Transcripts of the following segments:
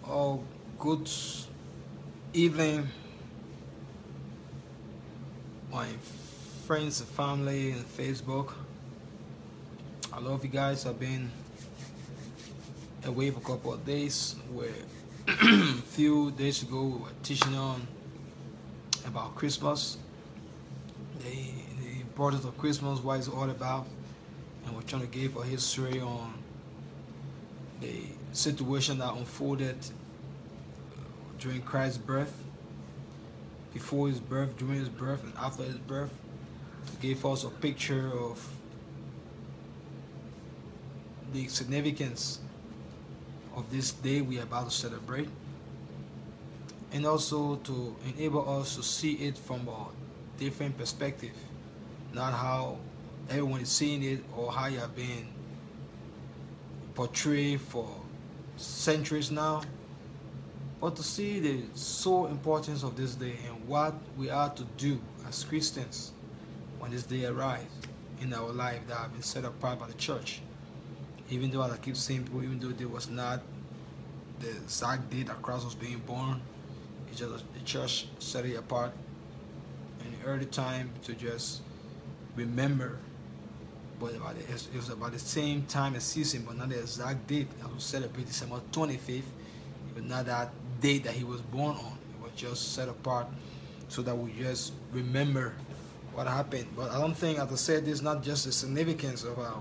Oh, good evening, my friends and family and Facebook. I love you guys. I've been away for a couple of days. Where a few days ago we were teaching on about Christmas, the, the importance of Christmas, what it's all about, and we're trying to give a history on the situation that unfolded during Christ's birth, before his birth, during his birth, and after his birth. Gave us a picture of the significance of this day we are about to celebrate, and also to enable us to see it from a different perspective, not how everyone is seeing it or how you have been portrayed for centuries now, but to see the sole importance of this day and what we are to do as Christians when this day arrives in our life that have been set apart by the church. Even though, as I keep saying, people, even though there was not the exact date that Christ was being born, it's just the church set it apart in the early time to just remember. But it was about the same time and season, but not the exact date. As we celebrate December 25th, but not that date that he was born on. It was just set apart so that we just remember what happened. But I don't think, as I said, this is not just the significance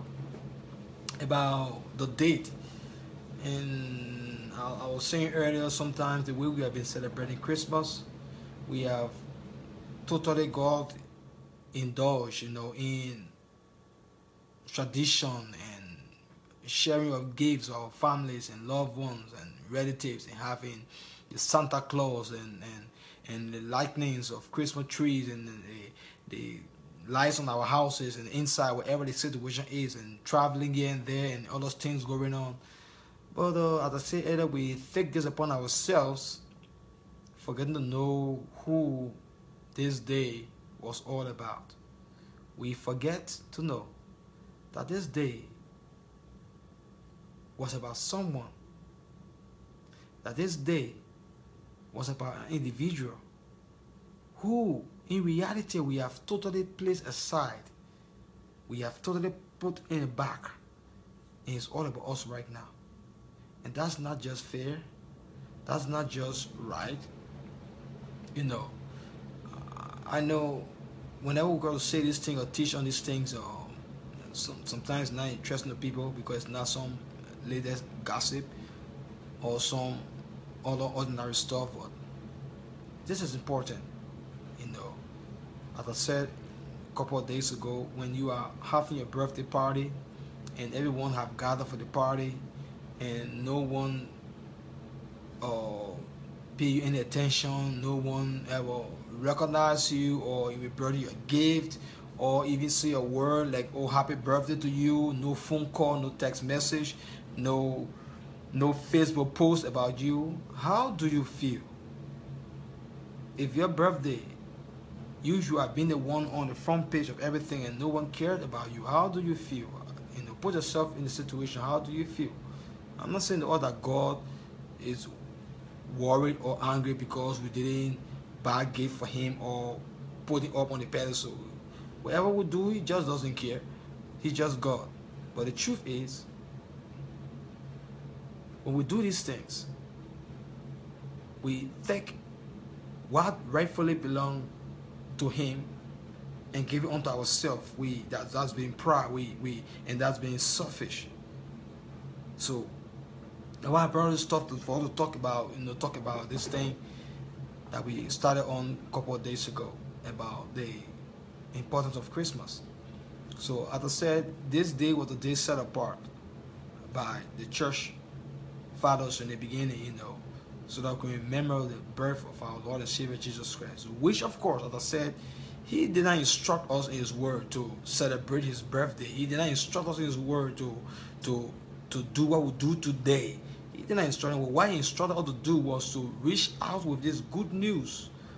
about the date. And I was saying earlier, sometimes the way we have been celebrating Christmas, we have totally got indulged, in tradition and sharing of gifts of families and loved ones and relatives, and having the Santa Claus and the lightnings of Christmas trees and the lights on our houses and inside wherever the situation is, and traveling here and there and all those things going on. But as I said earlier, we take this upon ourselves, forgetting to know who this day was all about. We forget to know that this day was about someone, that this day was about an individual who, in reality, we have totally placed aside. We have totally put in the back. And it's all about us right now. And that's not just fair. That's not just right. I know whenever we go to say this thing or teach on these things, sometimes not interesting to people because it's not some latest gossip or some other ordinary stuff. But this is important. As I said a couple of days ago, when you are having your birthday party and everyone have gathered for the party and no one pay you any attention, no one ever recognize you or even brought you a gift or even say a word like, oh, happy birthday to you, no phone call, no text message, no Facebook post about you, how do you feel? If your birthday, you have been the one on the front page of everything and no one cared about you, how do you feel? Put yourself in the situation, how do you feel? I'm not saying that God is worried or angry because we didn't buy a gift for him or put it up on the pedestal. Whatever we do, he just doesn't care. He's just God. But the truth is, when we do these things, we take what rightfully belongs to him and give it unto ourselves. That's being proud. And that's being selfish. So what I brought this stuff for us to talk about this thing that we started on a couple of days ago about the importance of Christmas. So as I said, this day was a day set apart by the church fathers in the beginning, so that we can remember the birth of our Lord and Savior Jesus Christ, which of course, as I said, he did not instruct us in his word to celebrate his birthday. He did not instruct us in his word to do what we do today. He did not instruct us. What he instructed us to do was to reach out with this good news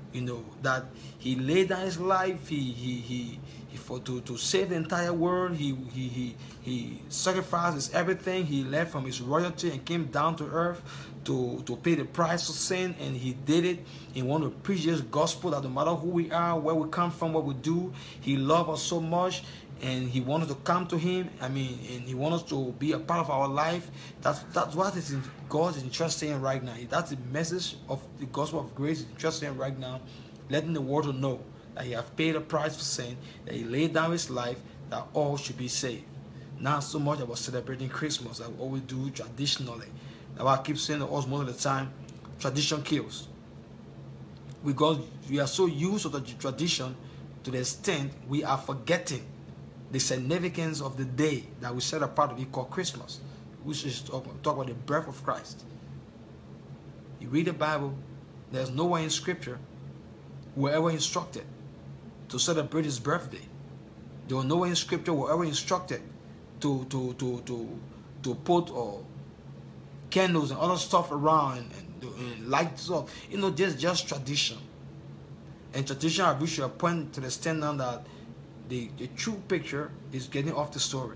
You know, that he laid down his life, to save the entire world. He sacrificed his everything. He left from his royalty and came down to earth to pay the price for sin, and he did it. He wanted to preach this gospel that no matter who we are, where we come from, what we do, he loved us so much, and he wanted to come to him. I mean, and he wants us to be a part of our life. That's what God is interested in right now. That's the message of the gospel of grace is interested in right now, letting the world know that he has paid a price for sin, that he laid down his life, that all should be saved. Not so much about celebrating Christmas that we always do traditionally. Now I keep saying to us most of the time, tradition kills. Because we are so used to the tradition to the extent we are forgetting the significance of the day that we set apart to be called Christmas, which is talk about the birth of Christ. You read the Bible, there's nowhere in Scripture we're ever instructed to celebrate his birthday. There was nowhere in Scripture we're ever instructed to put candles and other stuff around and lights up. You know, just tradition. And tradition I wish you point to the extent now that the true picture is getting off the story.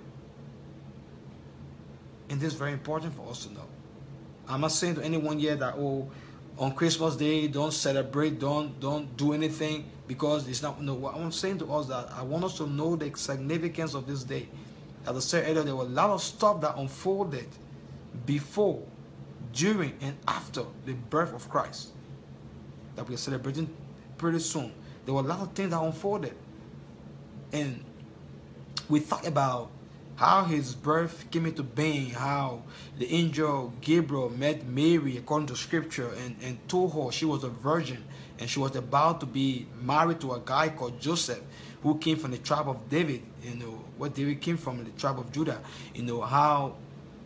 And this is very important for us to know. I'm not saying to anyone here that, oh, on Christmas Day, don't celebrate, don't do anything because it's not. No, what I'm saying to us that I want us to know the significance of this day. As I said earlier, there were a lot of stuff that unfolded before, during, and after the birth of Christ that we are celebrating pretty soon. There were a lot of things that unfolded. And we talk about how his birth came into being, how the angel Gabriel met Mary according to Scripture and told her she was a virgin and she was about to be married to a guy called Joseph who came from the tribe of David, you know, where David came from, the tribe of Judah. You know, how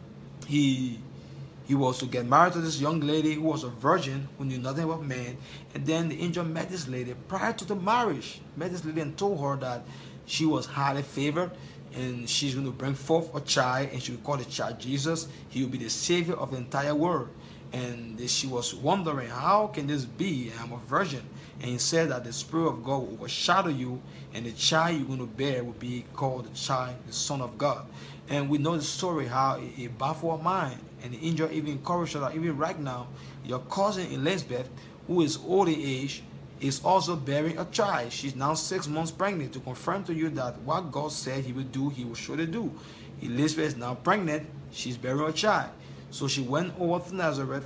he was to get married to this young lady who was a virgin, who knew nothing about man. And then the angel met this lady prior to the marriage, met this lady and told her that she was highly favored and she's going to bring forth a child, and she will call the child Jesus. He will be the savior of the entire world. And she was wondering, how can this be? I'm a virgin. And he said that the Spirit of God will overshadow you, and the child you're going to bear will be called the child, the Son of God. And we know the story, how it baffled her mind. And the angel even encouraged her that even right now, your cousin Elizabeth, who is old in age, is also bearing a child. She's now 6 months pregnant, to confirm to you that what God said he would do, he will surely do. Elizabeth is now pregnant. She's bearing a child. So she went over to Nazareth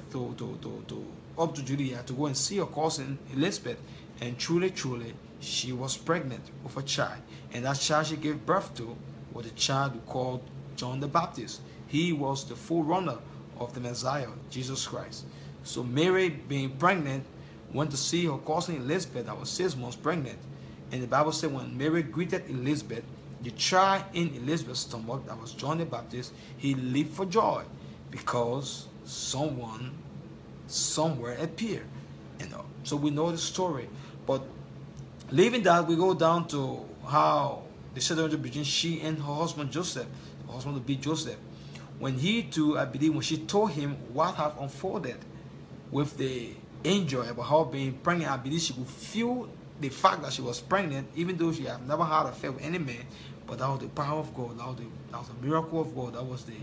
up to Judea to go and see her cousin Elizabeth. And truly, she was pregnant with a child. And that child she gave birth to was the child who called John the Baptist. He was the forerunner of the Messiah, Jesus Christ. So Mary, being pregnant, went to see her cousin Elizabeth that was 6 months pregnant. And the Bible said when Mary greeted Elizabeth, the child in Elizabeth's stomach, that was John the Baptist, he leaped for joy because someone somewhere appeared. You know, so we know the story. But leaving that, we go down to how the situation between she and her husband Joseph, her husband to be Joseph. When he too, I believe, when she told him what had unfolded with the angel about her being pregnant, I believe she could feel the fact that she was pregnant, even though she had never had an affair with any man. But that was the power of God. That was a miracle of God. That was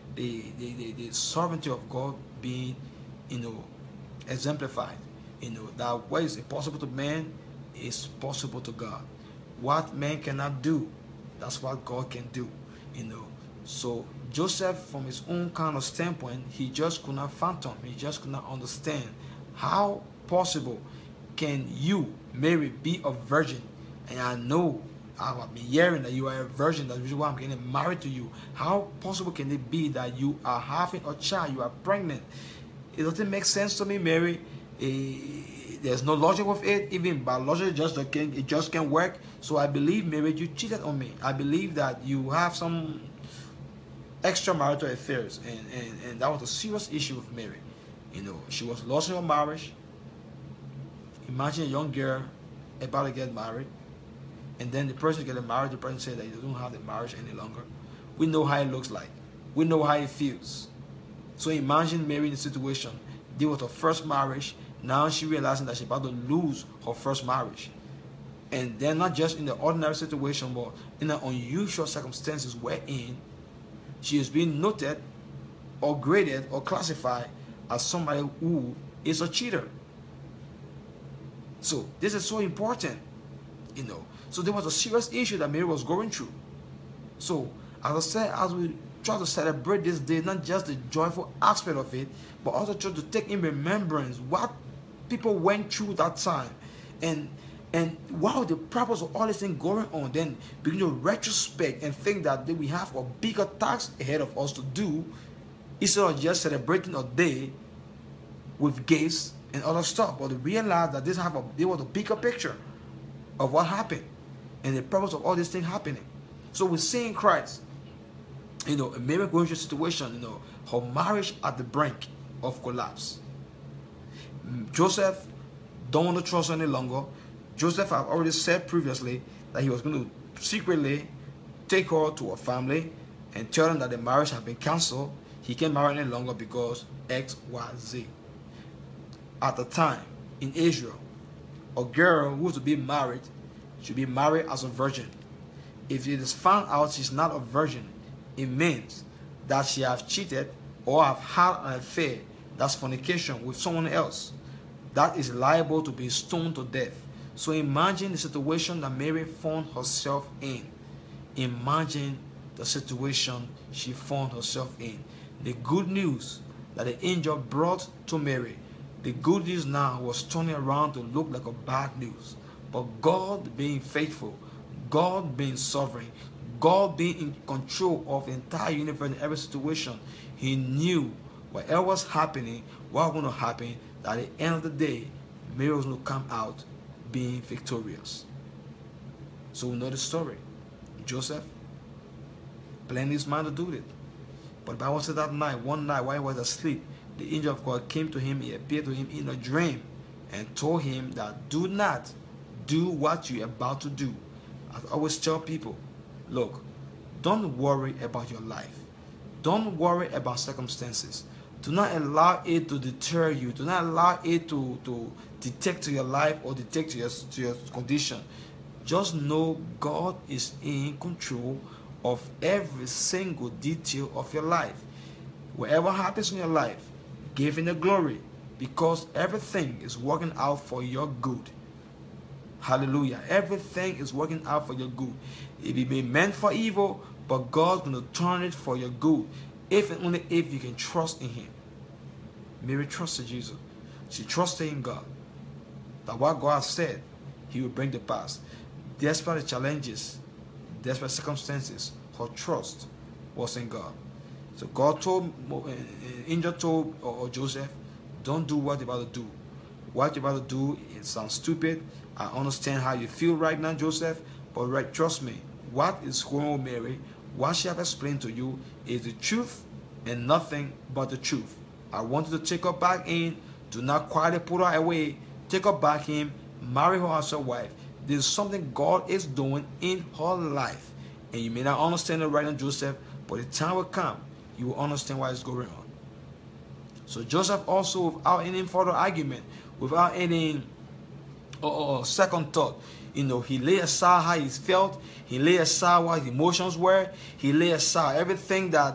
the sovereignty of God being, you know, exemplified. You know, that what is impossible to man is possible to God. What man cannot do, that's what God can do. You know, so Joseph, from his own kind of standpoint, he just could not fathom. He just could not understand how possible can you, Mary, be a virgin? And I know I've been hearing that you are a virgin. That's the reason why I'm getting married to you. How possible can it be that you are having a child, you are pregnant? It doesn't make sense to me, Mary. There's no logic with it. Even biology it just can't work. So I believe, Mary, you cheated on me. I believe that you have some extramarital affairs, and that was a serious issue with Mary. You know, she was lost in her marriage. Imagine a young girl about to get married, and then the person getting married, the person said that he doesn't have the marriage any longer. We know how it looks like. We know how it feels. So imagine Mary in the situation. Deal with her first marriage, Now she realizing that she's about to lose her first marriage. And then not just in the ordinary situation, but in the unusual circumstances wherein she is being noted or graded or classified as somebody who is a cheater. So this is so important, you know. So there was a serious issue that Mary was going through. So as I said, as we try to celebrate this day, not just the joyful aspect of it, but also try to take in remembrance what people went through that time, and wow, the purpose of all this thing going on, then begin to retrospect and think that we have a bigger task ahead of us to do, instead of just celebrating a day with gifts and other stuff, but to realize that there was a bigger picture of what happened and the purpose of all this thing happening. So we see in Christ, you know, a Mary going through a situation, you know, her marriage at the brink of collapse. Joseph don't want to trust her any longer. Joseph had already said previously that he was going to secretly take her to her family and tell them that the marriage had been cancelled. He can't marry any longer because X, Y, Z. At the time, in Israel, a girl who was to be married should be married as a virgin. If it is found out she's not a virgin, it means that she has cheated or have had an affair, that's fornication, with someone else. That is liable to be stoned to death. So imagine the situation that Mary found herself in. Imagine the situation she found herself in. The good news that the angel brought to Mary, the good news now was turning around to look like a bad news. But God being faithful, God being sovereign, God being in control of the entire universe in every situation, He knew whatever was happening, what was going to happen, that at the end of the day, Mary was going to come out being victorious. So we know the story. Joseph planned his mind to do it. But the Bible said that one night while he was asleep, the angel of God came to him, he appeared to him in a dream and told him that do not do what you're about to do. I always tell people, look, don't worry about your life. Don't worry about circumstances. Do not allow it to deter you. Do not allow it to detect to your life or detect to your condition. Just know God is in control of every single detail of your life. Whatever happens in your life, give Him the glory, because everything is working out for your good. Hallelujah. Everything is working out for your good. It may be meant for evil, but God's going to turn it for your good, if and only if you can trust in Him. Mary trusted Jesus. She trusted in God, that what God said, He will bring to pass. Despite the challenges, despite circumstances, her trust was in God. So God told, angel told Joseph, don't do what you're about to do. What you're about to do, it sounds stupid. I understand how you feel right now, Joseph, but trust me, what is going on, Mary, what she have explained to you is the truth and nothing but the truth. I want you to take her back in. Do not quietly put her away. Take her back in. Marry her as your wife. There's something God is doing in her life. And you may not understand it right now, Joseph, but the time will come, you will understand what is going on. So Joseph also, without any further argument, without any second thought, you know, he laid aside how he felt. He laid aside what his emotions were. He laid aside everything that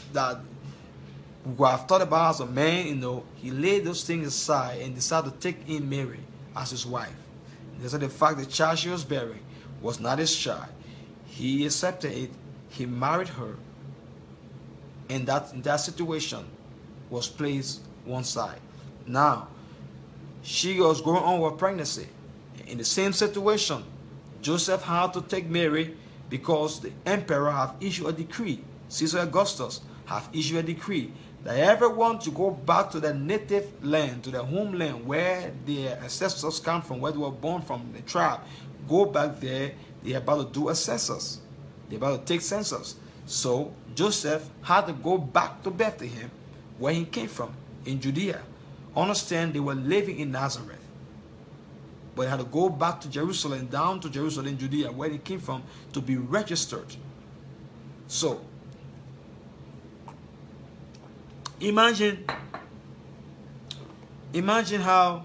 we have thought about as a man. You know, he laid those things aside and decided to take in Mary as his wife. This is the fact the child she was bearing was not his child. He accepted it. He married her, and that situation was placed one side. Now, she was going on with pregnancy. In the same situation, Joseph had to take Mary because the emperor have issued a decree. Caesar Augustus have issued a decree that everyone to go back to their native land, to their homeland where their ancestors come from, where they were born from, the tribe. Go back there. They're about to do a census. They're about to take census. So Joseph had to go back to Bethlehem, where he came from, in Judea. Understand, they were living in Nazareth, but he had to go back to Jerusalem, down to Jerusalem in Judea, where he came from, to be registered. So imagine Imagine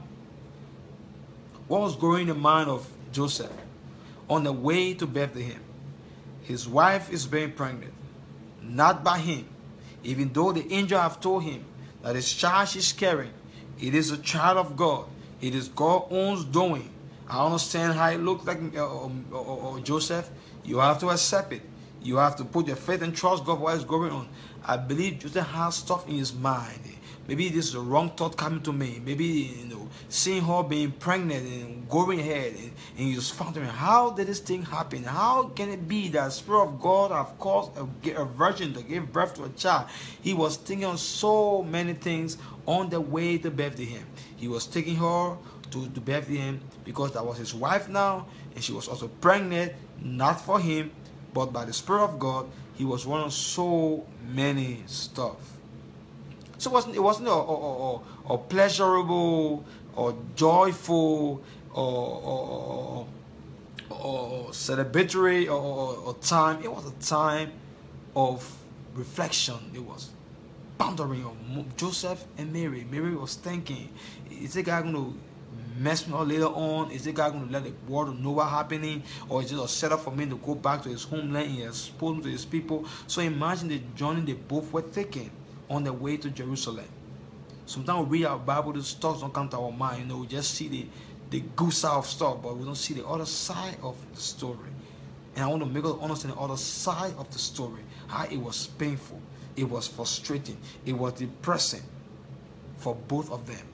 what was going in the mind of Joseph on the way to Bethlehem. His wife is being pregnant, not by him, even though the angel have told him that his child she's carrying, it is a child of God. It is God's own doing. I understand how it looks like Joseph. You have to accept it. You have to put your faith and trust God for what is going on. I believe Joseph has stuff in his mind. Maybe this is a wrong thought coming to me. Maybe, seeing her being pregnant and going ahead, and he just wondering, how did this thing happen? How can it be that the Spirit of God have caused a virgin to give birth to a child? He was thinking on so many things on the way to Bethlehem. He was taking her to Bethlehem because that was his wife now, and she was also pregnant, not for him, but by the Spirit of God. He was running so many stuff. So it wasn't a pleasurable or joyful or celebratory or time. It was a time of reflection. It was pondering on Joseph and Mary. Mary was thinking, is the guy going to mess me up later on? Is the guy going to let the world know what's happening? Or is it a setup for me to go back to his homeland and expose him to his people? So imagine the journey they both were taking on the way to Jerusalem. Sometimes we read our Bible, these thoughts don't come to our mind. We just see the good side of stuff, but we don't see the other side of the story. And I want to make us understand the other side of the story. How it was painful, it was frustrating, it was depressing for both of them.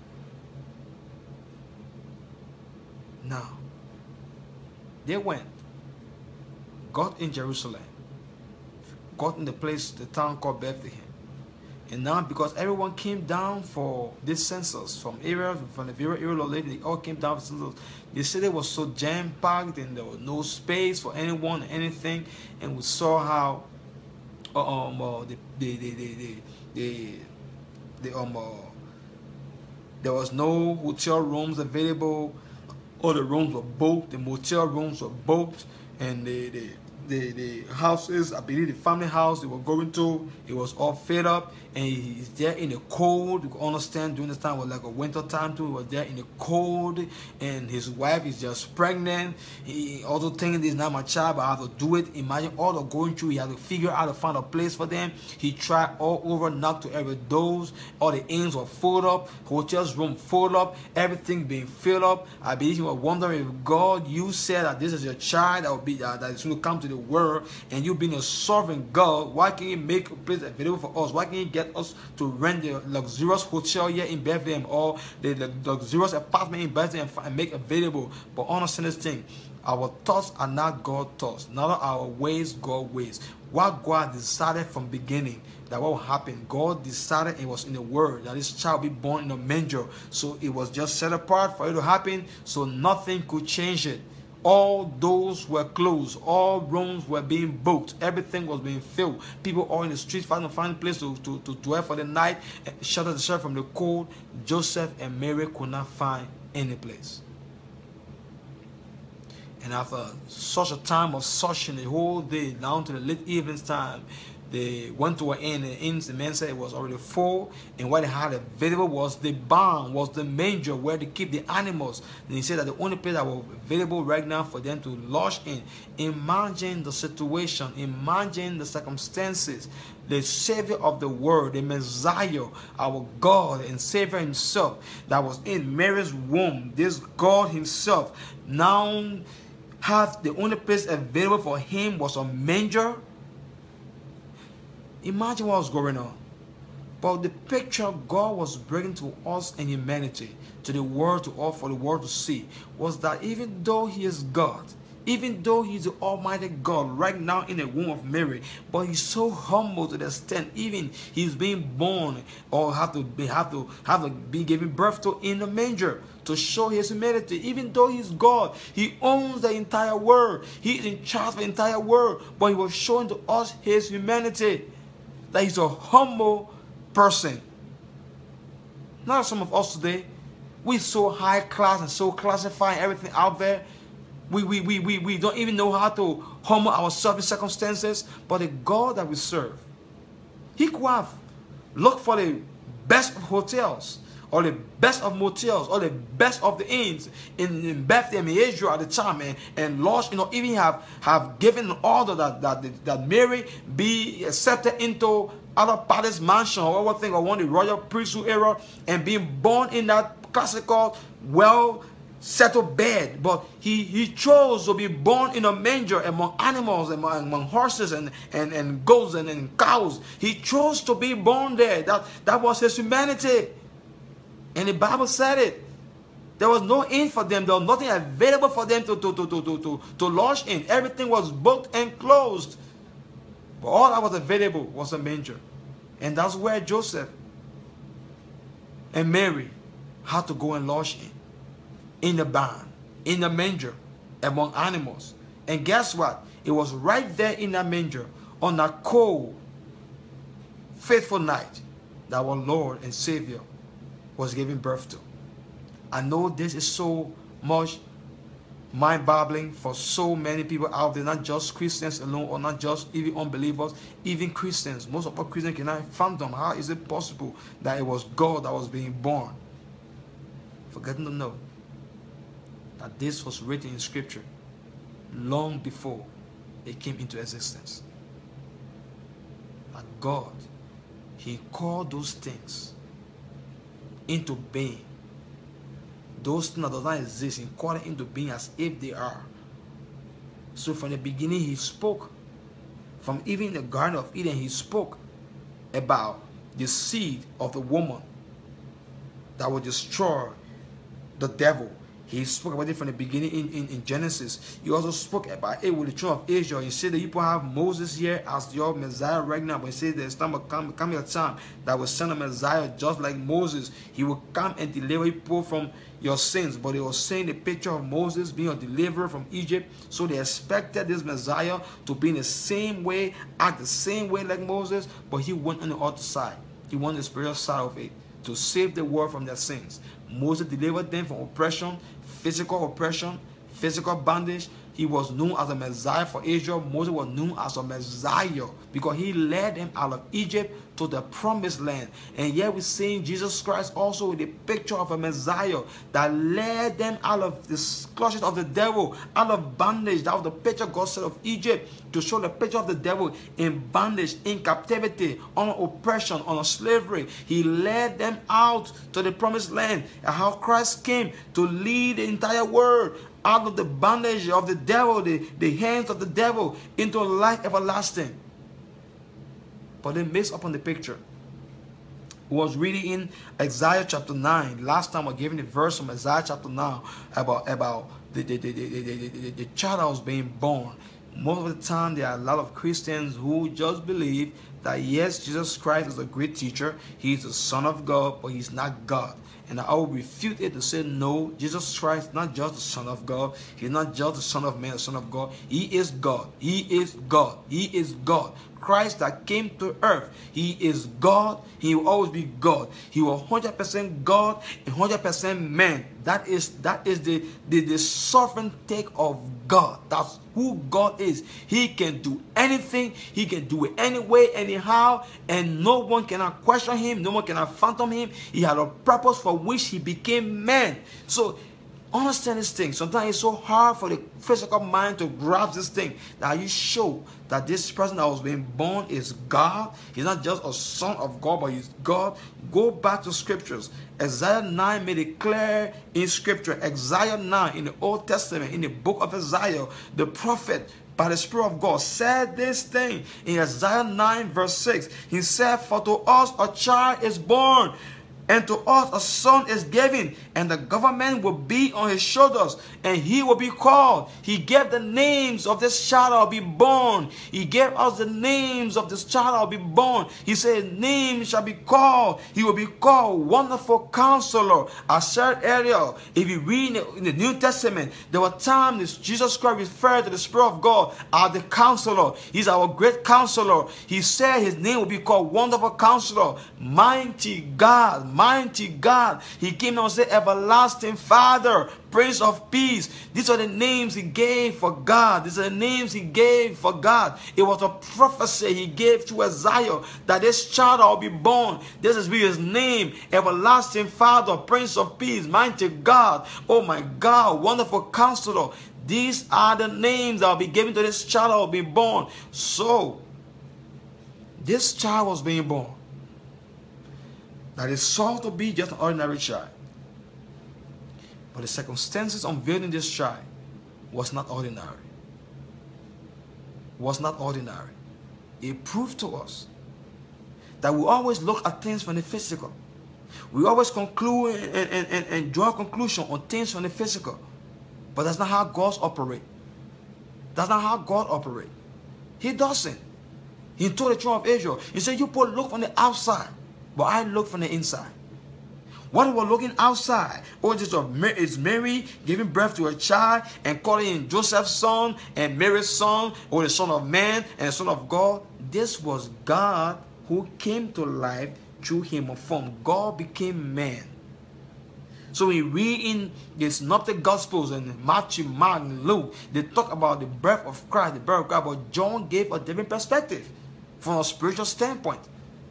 Now, they went, got in Jerusalem, got in the town called Bethlehem. And now, because everyone came down for this census from the various areas, they all came down for census. The city was so jam-packed, and there was no space for anyone or anything. And we saw how there was no hotel rooms available. All the rooms were booked. The motel rooms were booked, and the houses, I believe the family house they were going to, it was all filled up, and he's there in the cold. You can understand during this time it was like a winter time too. He was there in the cold, and his wife is just pregnant. He also thinking, this is not my child, but I have to do it. Imagine all the going through. He had to figure out to find a place for them. He tried all over, knocked to every doors. All the inns were filled up, hotels room filled up, everything being filled up. I believe he was wondering, if God, you said that this is your child that will be that is going to come to the world, and you being a sovereign God, why can't you make a place available for us? Why can't you get us to rent the luxurious hotel here in Bethlehem, or the luxurious apartment in Bethlehem, and make available? But understand this thing, our thoughts are not God's thoughts, neither our ways God's ways. What God decided from beginning that what will happen, God decided, it was in the word, that this child be born in a manger. So it was just set apart for it to happen, so nothing could change it. All doors were closed. All rooms were being booked. Everything was being filled. People all in the streets trying to find a place to dwell for the night, shelter themselves from the cold. Joseph and Mary could not find any place. And after such a time of searching the whole day, down to the late evening time, they went to an inn. The man said it was already full, and what they had available was the barn, was the manger where they keep the animals. And he said that the only place that was available right now for them to lodge in. Imagine the situation, imagine the circumstances. The Savior of the world, the Messiah, our God and Savior himself, that was in Mary's womb, this God himself, now have the only place available for him was a manger. Imagine what was going on. But the picture God was bringing to us and humanity, to the world, to all for the world to see, was that even though he is God, even though he's the Almighty God right now in the womb of Mary, but he's so humble to the extent even he's being born or have to be given birth to in the manger to show his humility. Even though he's God, he owns the entire world, he's in charge of the entire world, but he was showing to us his humanity, that he's a humble person. Not some of us today, we're so high class and so classifying everything out there. We don't even know how to humble ourselves in circumstances. But the God that we serve, he could have looked for the best of hotels all the best of motels, all the best of the inns in Bethlehem, in Israel at the time, and lodged, even have given an order that Mary be accepted into other palace mansion or whatever, or one of the royal priesthood era, and being born in that classical, well-settled bed. But he chose to be born in a manger among animals, among horses and goats and cows. He chose to be born there. That was his humanity. And the Bible said it. There was no inn for them. There was nothing available for them to lodge in. Everything was booked and closed. But all that was available was a manger. And that's where Joseph and Mary had to go and lodge in the barn, in the manger, among animals. And guess what? It was right there in that manger, on that cold, faithful night, that our Lord and Savior was giving birth to. I know this is so much mind-boggling for so many people out there, not just Christians alone, or not just even unbelievers, even Christians. Most of our Christians cannot fathom how is it possible that it was God that was being born. Forgetting to know that this was written in Scripture long before it came into existence. That God, He called those things into being. Those things that do not exist, He called it into being as if they are. So from the beginning, He spoke. From even the Garden of Eden, He spoke about the seed of the woman that would destroy the devil. He spoke about it from the beginning in Genesis. He also spoke about it with the children of Israel. He said that you people have Moses here as your Messiah right now. But He said there's time coming a time that will send a Messiah just like Moses. He will come and deliver people from your sins. But they were saying the picture of Moses being a deliverer from Egypt. So they expected this Messiah to be in the same way, act the same way like Moses. But He went on the other side. He went on the spiritual side of it to save the world from their sins. Moses delivered them from oppression, physical bondage. He was known as a Messiah for Israel. Moses was known as a Messiah because he led them out of Egypt to the promised land. And yet we're seeing Jesus Christ also with a picture of a Messiah that led them out of the clutches of the devil, out of bondage. That was the picture God said of Egypt, to show the picture of the devil in bondage, in captivity, on oppression, on slavery. He led them out to the promised land. And how Christ came to lead the entire world out of the bondage of the devil, the hands of the devil, into life everlasting. But then based upon the picture, we was reading in Isaiah chapter 9. Last time I gave you the verse from Isaiah chapter 9 about the child that was being born. Most of the time there are a lot of Christians who just believe that yes, Jesus Christ is a great teacher, He's the Son of God, but He's not God. And I will refute it to say, no, Jesus Christ is not just the Son of God. He's not just the Son of Man, the Son of God. He is God. He is God. He is God. Christ that came to earth. He is God. He will always be God. He was 100% God and 100% man. That is the sovereign take of God. That's who God is. He can do anything. He can do it anyway, anyhow, and no one cannot question Him. No one cannot phantom Him. He had a purpose for which He became man. So understand this thing. Sometimes it's so hard for the physical mind to grasp this thing. That you show that this person that was being born is God. He's not just a son of God, but He's God. Go back to Scriptures. Isaiah 9 made it clear in Scripture. Isaiah 9 in the Old Testament, in the book of Isaiah, the prophet, by the Spirit of God, said this thing in Isaiah 9 verse 6. He said, for to us a child is born, and to us a son is given, and the government will be on His shoulders, and He will be called. He gave the names of this child that will be born. He gave us the names of this child that will be born. He said, his name shall be called. He will be called Wonderful Counselor. I said earlier, if you read in the New Testament, there were times Jesus Christ referred to the Spirit of God as the Counselor. He's our great Counselor. He said His name will be called Wonderful Counselor, Mighty God, mighty God. He came down and said, everlasting Father, Prince of Peace. These are the names he gave for God. These are the names he gave for God. It was a prophecy he gave to Isaiah that this child will be born. This is his name, everlasting Father, Prince of Peace, mighty God. Oh my God, wonderful Counselor. These are the names that will be given to this child that will be born. So, this child was being born. That is sought to be just an ordinary child. But the circumstances unveiling this child was not ordinary. Was not ordinary. It proved to us that we always look at things from the physical. We always conclude and draw a conclusion on things from the physical. But that's not how God operates. That's not how God operates. He doesn't. He told the children of Israel, he said, you both look from the outside, but I look from the inside. What we were looking outside, is Mary giving birth to a child and calling him Joseph's son and Mary's son, or the Son of Man and the Son of God. This was God who came to life through human form. God became man. So we read in the Synoptic Gospels and Matthew, Mark, and Luke, they talk about the birth of Christ, the birth of God, but John gave a different perspective from a spiritual standpoint.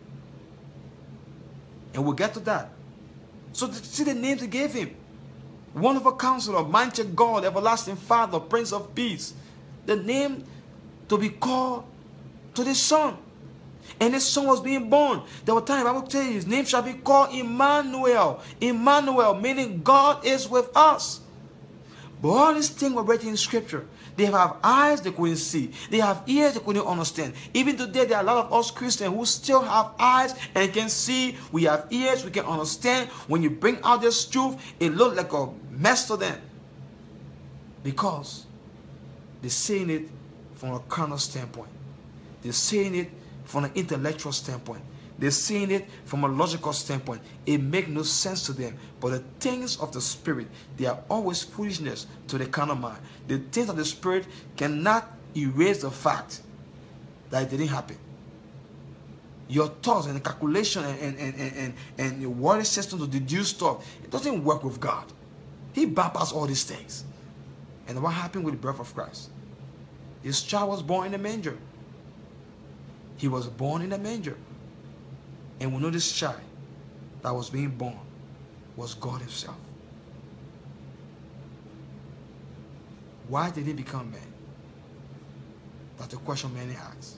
And we'll get to that. So see the names he gave him. Wonderful Counselor, mighty God, everlasting Father, Prince of Peace. The name to be called to the Son. And his son was being born. There were times I will tell you, his name shall be called Emmanuel. Emmanuel, meaning God is with us. But all these things were written in Scripture. They have eyes they couldn't see. They have ears they couldn't understand. Even today, there are a lot of us Christians who still have eyes and can see. We have ears, we can understand. When you bring out this truth, it looks like a mess to them. Because they're seeing it from a carnal standpoint. They're seeing it from an intellectual standpoint. They're seeing it from a logical standpoint. It makes no sense to them. But the things of the Spirit, they are always foolishness to the carnal mind. The things of the Spirit cannot erase the fact that it didn't happen. Your thoughts and the calculation and your worry system to deduce stuff, it doesn't work with God. He bypassed all these things. And what happened with the birth of Christ? His child was born in a manger. He was born in a manger. And we know this child that was being born was God himself. Why did he become man? That's the question many ask.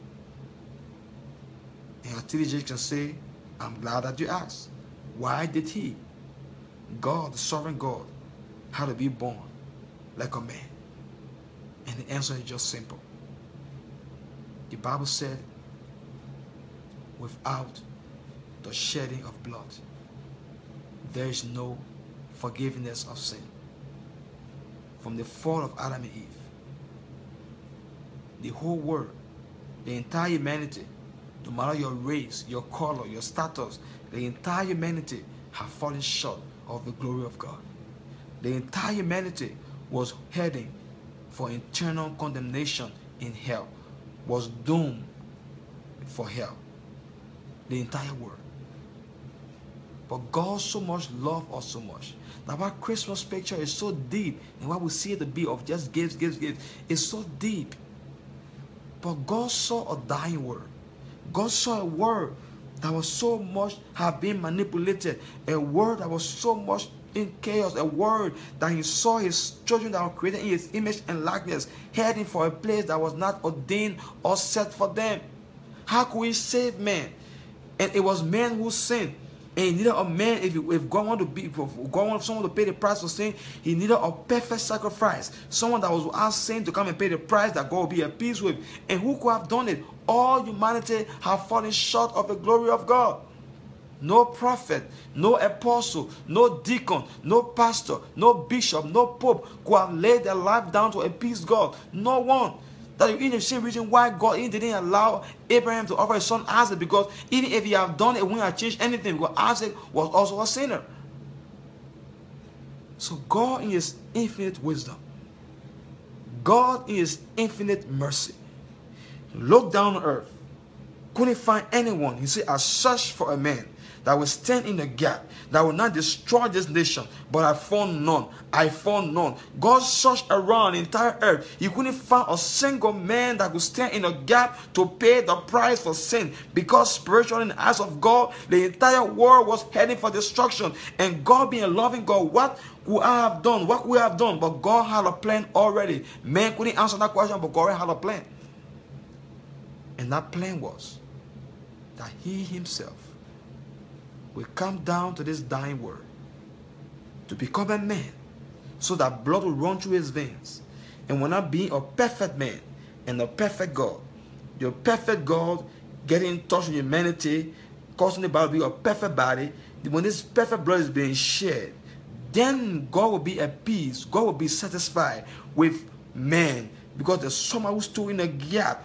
And TDJ can say, I'm glad that you asked. Why did he, God, the sovereign God, have to be born like a man? And the answer is just simple. The Bible said, without the shedding of blood, there is no forgiveness of sin. From the fall of Adam and Eve, the whole world, the entire humanity, no matter your race, your color, your status, the entire humanity have fallen short of the glory of God. The entire humanity was heading for eternal condemnation in hell, was doomed for hell. The entire world. But God so much loved us so much. Now our Christmas picture is so deep, and what we see it to be of just gifts, gifts, gifts, is so deep. But God saw a dying world. God saw a world that was so much have been manipulated, a world that was so much in chaos, a world that he saw his children that were created in his image and likeness heading for a place that was not ordained or set for them. How could he save man? And it was man who sinned. And he needed a man, if God wanted to be, if God wanted someone to pay the price for sin, he needed a perfect sacrifice. Someone that was without sin to come and pay the price that God would be at peace with. And who could have done it? All humanity have fallen short of the glory of God. No prophet, no apostle, no deacon, no pastor, no bishop, no pope could have laid their life down to appease God. No one. That in the same reason why God didn't allow Abraham to offer his son Isaac, because even if he had done it, it wouldn't have changed anything, because Isaac was also a sinner. So God in his infinite wisdom, God in his infinite mercy, looked down on earth, couldn't find anyone. He said, I searched for a man that will stand in the gap, that will not destroy this nation. But I found none. I found none. God searched around the entire earth. He couldn't find a single man that could stand in the gap to pay the price for sin. Because spiritually, in the eyes of God, the entire world was heading for destruction. And God, being a loving God, what would I have done? What would I have done? But God had a plan already. Man couldn't answer that question, but God already had a plan. And that plan was that He Himself will come down to this dying world to become a man, so that blood will run through His veins. And when not being a perfect man and a perfect God, your perfect God getting in touch with humanity, causing the body to be a perfect body, when this perfect blood is being shed, then God will be at peace. God will be satisfied with man. Because there's someone who stood in a gap,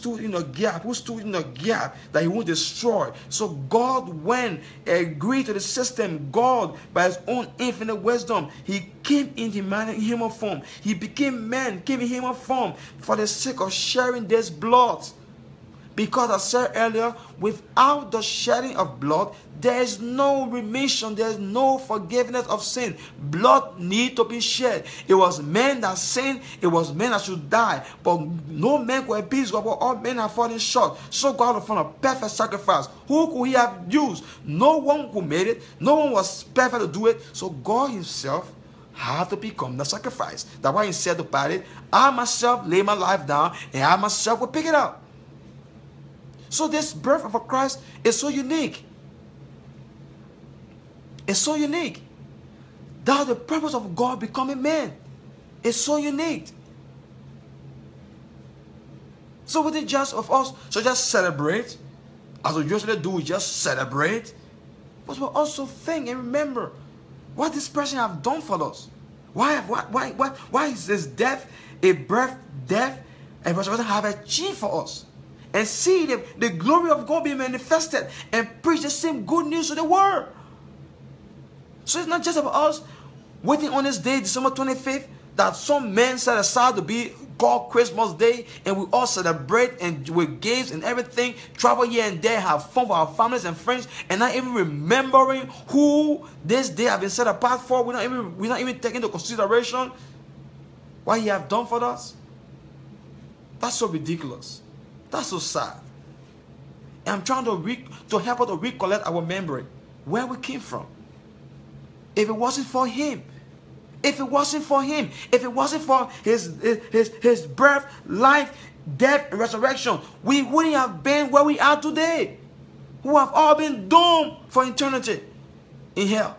that He won't destroy. So God, when He agreed to the system, God, by His own infinite wisdom, He came in human form. He became man, came in human form for the sake of sharing this blood. Because I said earlier, without the shedding of blood, there is no remission, there is no forgiveness of sin. Blood needs to be shed. It was man that sinned, it was man that should die. But no man could appease God, but all men have fallen short. So God had found a perfect sacrifice. Who could He have used? No one could make it. No one was perfect to do it. So God Himself had to become the sacrifice. That's why He said to Pilate, I myself lay my life down, and I myself will pick it up. So this birth of a Christ is so unique. It's so unique. That's the purpose of God becoming man. It's so unique. So with it just of us, so just celebrate. As we usually do, we just celebrate. But we also think and remember what this person have done for us. Why is this death, a birth, death, and resurrection have achieved for us? And see the glory of God being manifested and preach the same good news to the world. So it's not just about us waiting on this day, December 25th, that some men set aside to be called Christmas Day, and we all celebrate and with gifts and everything, travel here and there, have fun with our families and friends, and not even remembering who this day have been set apart for. We're not even taking into consideration what He have done for us. That's so ridiculous. That's so sad. And I'm trying to help us to recollect our memory, where we came from. If it wasn't for Him, if it wasn't for Him, if it wasn't for His birth, life, death, and resurrection, we wouldn't have been where we are today. We have all been doomed for eternity in hell.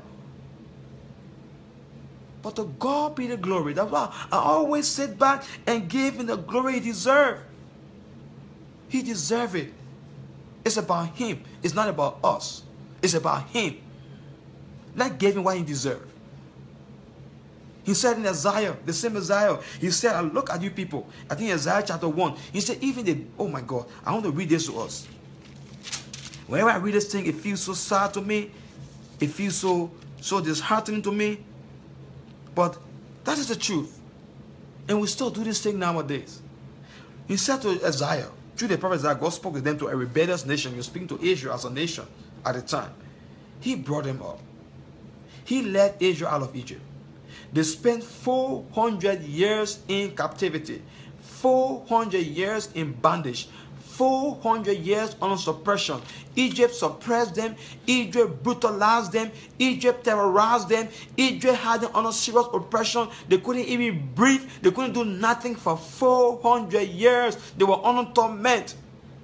But to God be the glory. That's why I always sit back and give Him the glory He deserves. He deserves it. It's about Him. It's not about us. It's about Him. Let's give Him what He deserves. He said in Isaiah, the same Isaiah, He said, I look at you people. I think Isaiah chapter 1. He said, even the, oh my God, I want to read this to us. Whenever I read this thing, it feels so sad to me. It feels so disheartening to me. But that is the truth. And we still do this thing nowadays. He said to Isaiah, through the prophet Isaiah, God spoke to them, to a rebellious nation. He was speaking to Israel as a nation at the time. He brought them up. He led Israel out of Egypt. They spent 400 years in captivity, 400 years in bondage, 400 years under suppression. Egypt suppressed them. Egypt brutalized them. Egypt terrorized them. Egypt had them under serious oppression. They couldn't even breathe. They couldn't do nothing for 400 years. They were under torment.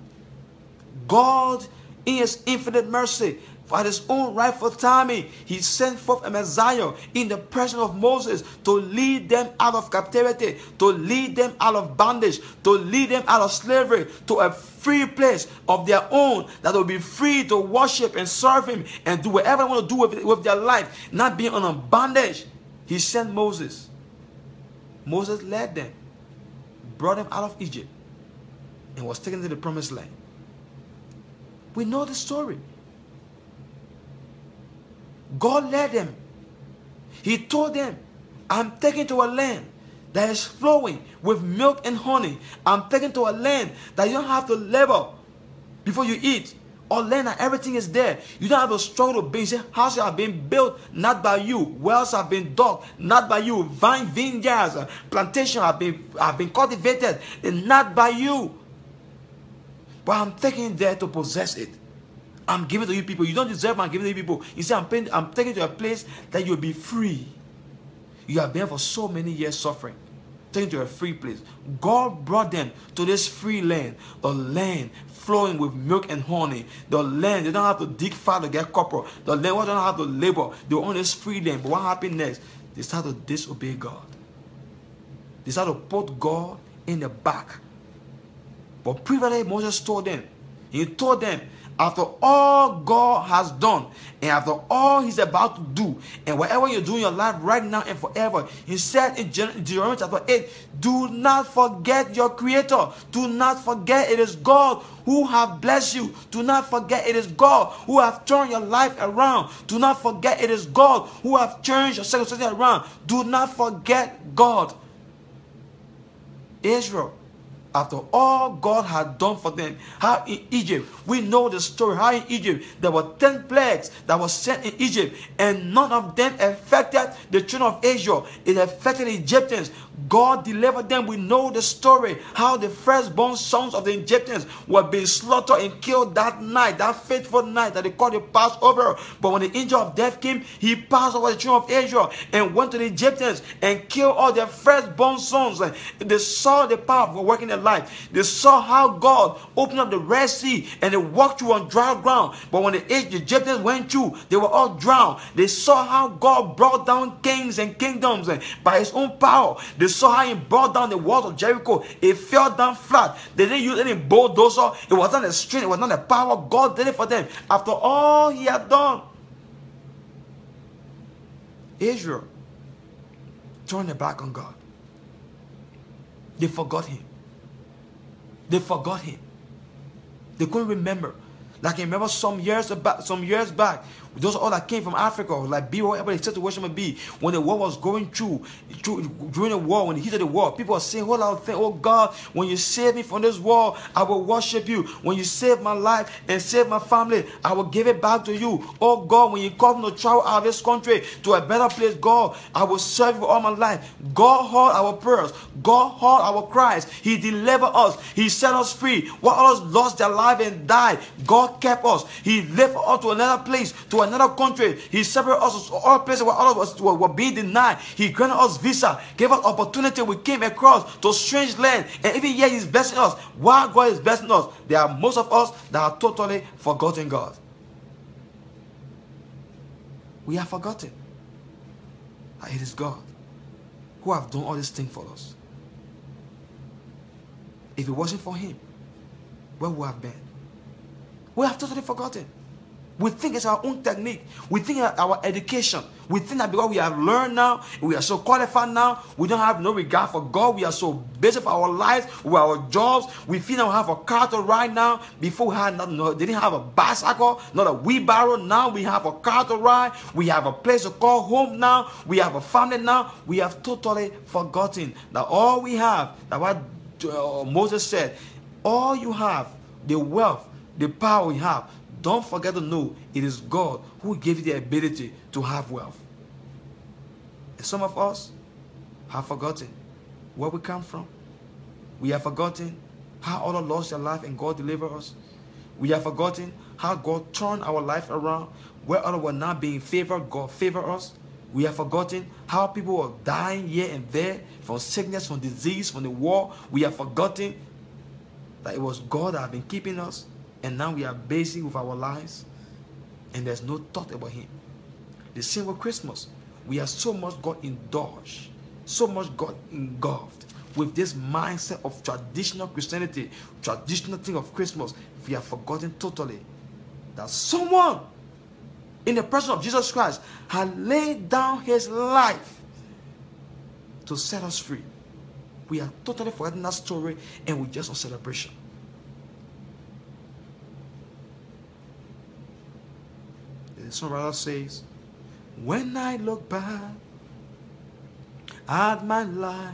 God, in His infinite mercy, for His own rightful timing, He sent forth a Messiah in the person of Moses to lead them out of captivity, to lead them out of bondage, to lead them out of slavery, to a free place of their own, that will be free to worship and serve Him and do whatever they want to do with their life, not being under bondage. He sent Moses. Moses led them, brought them out of Egypt, and was taken to the promised land. We know the story. God led them. He told them, I'm taking to a land that is flowing with milk and honey. I'm taking to a land that you don't have to labor before you eat. or land, and everything is there. You don't have to struggle to build. Houses have been built not by you. Wells have been dug not by you. Vineyards, plantations have been cultivated not by you. But I'm taking there to possess it. I'm giving to you people. You don't deserve. I'm giving to you people. You see, I'm taking to a place that you'll be free. You have been for so many years suffering. Taken to a free place. God brought them to this free land, a land flowing with milk and honey. The land, they don't have to dig far to get copper. The land, they don't have to labor. They own this free land. But what happened next? They start to disobey God. They start to put God in the back. But previously, Moses told them, he told them, after all God has done, and after all he's about to do, and whatever you do in your life right now and forever, he said in Deuteronomy chapter 8, do not forget your Creator. Do not forget it is God who have blessed you. Do not forget it is God who have turned your life around. Do not forget it is God who have turned your circumstances around. Do not forget God. Israel, after all God had done for them, how in Egypt, we know the story, how in Egypt, there were 10 plagues that were sent in Egypt, and none of them affected the children of Israel. It affected the Egyptians. God delivered them. We know the story, how the firstborn sons of the Egyptians were being slaughtered and killed that night, that fateful night that they called the Passover. But when the angel of death came, he passed over the children of Israel and went to the Egyptians and killed all their firstborn sons. They saw the power of working their life. They saw how God opened up the Red Sea and they walked through on dry ground. But when the Egyptians went through, they were all drowned. They saw how God brought down kings and kingdoms by his own power. They saw how he brought down the walls of Jericho. It fell down flat. They didn't use any bulldozer. It was not the strength. It was not the power. God did it for them. After all he had done, Israel turned their back on God. They forgot him. They forgot him. They couldn't remember. Like I remember some years back, those all that came from Africa, like be whatever the situation may be, when the war was going through during the war, when the heat of the war, people were saying, hold on, oh God, when you save me from this war, I will worship you. When you save my life and save my family, I will give it back to you. Oh God, when you call me to travel out of this country to a better place, God, I will serve you all my life. God heard our prayers. God heard our cries. He delivered us. He set us free. While others lost their life and died, God kept us. He lifted us to another place, to another country. He separated us to all places where all of us were being denied. He granted us visa, gave us opportunity. We came across to strange land, and even yet he's blessing us. While God is blessing us, there are most of us that are totally forgotten God. We have forgotten that it is God who have done all these things for us. If it wasn't for him, where would we have been? We have totally forgotten. We think it's our own technique. We think our education. We think that because we have learned now, we are so qualified now, we don't have no regard for God. We are so busy for our lives, with our jobs. We feel that we have a car to ride now. Before we had nothing, they didn't have a bicycle, not a wheelbarrow. Now we have a car to ride. We have a place to call home now. We have a family now. We have totally forgotten that all we have, that what Moses said, all you have, the wealth, the power we have, don't forget to know it is God who gave you the ability to have wealth. And some of us have forgotten where we come from. We have forgotten how others lost their life and God delivered us. We have forgotten how God turned our life around. Where others were not being favored, God favored us. We have forgotten how people were dying here and there from sickness, from disease, from the war. We have forgotten that it was God that had been keeping us. And now we are busy with our lives, and there's no thought about him. The same with Christmas. We are so much got indulged, so much got engulfed with this mindset of traditional Christianity, traditional thing of Christmas. We have forgotten totally that someone in the person of Jesus Christ had laid down his life to set us free. We are totally forgetting that story, and we're just on celebration. The songwriter says, when I look back at my life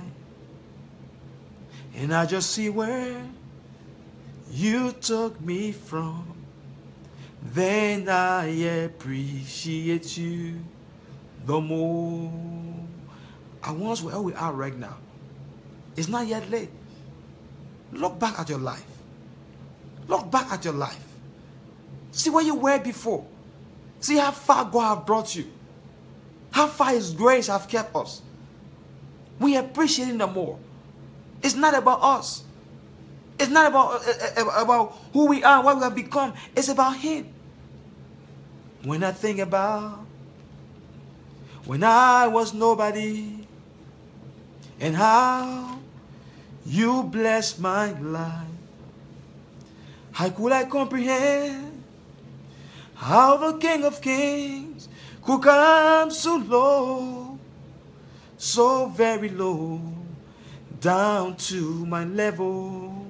and I just see where you took me from, then I appreciate you the more. I want us where we are right now. It's not yet late. Look back at your life. Look back at your life. See where you were before. See how far God has brought you. How far His grace has kept us. We appreciate Him the more. It's not about us. It's not about who we are, what we have become. It's about Him. When I think about when I was nobody and how you blessed my life, how could I comprehend how the King of Kings could come so low, so very low, down to my level.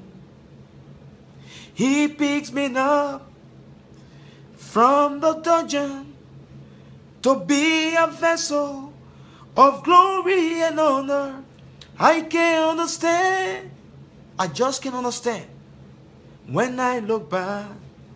He picks me up from the dungeon to be a vessel of glory and honor. I can't understand. I just can't understand. When I look back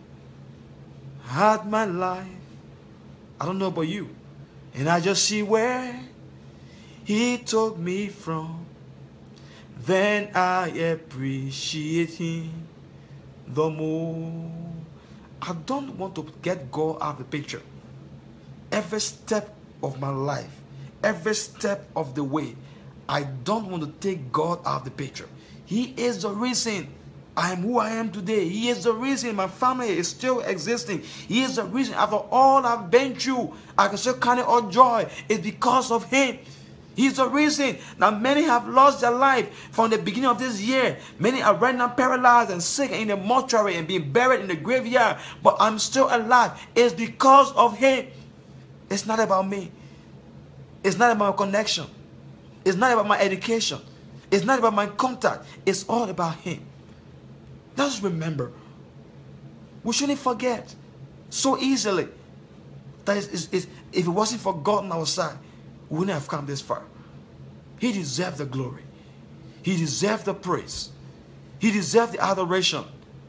at my life, I don't know about you, and I just see where He took me from, then I appreciate Him the more. I don't want to get God out of the picture. Every step of my life, every step of the way, I don't want to take God out of the picture. He is the reason I am who I am today. He is the reason my family is still existing. He is the reason after all I've been through, I can still count it all joy. It's because of Him. He's the reason that many have lost their life from the beginning of this year. Many are right now paralyzed and sick and in the mortuary and being buried in the graveyard. But I'm still alive. It's because of Him. It's not about me. It's not about my connection. It's not about my education. It's not about my contact. It's all about Him. Let's remember. We shouldn't forget so easily that if it wasn't for God on our side, we wouldn't have come this far. He deserves the glory. He deserves the praise. He deserves the adoration.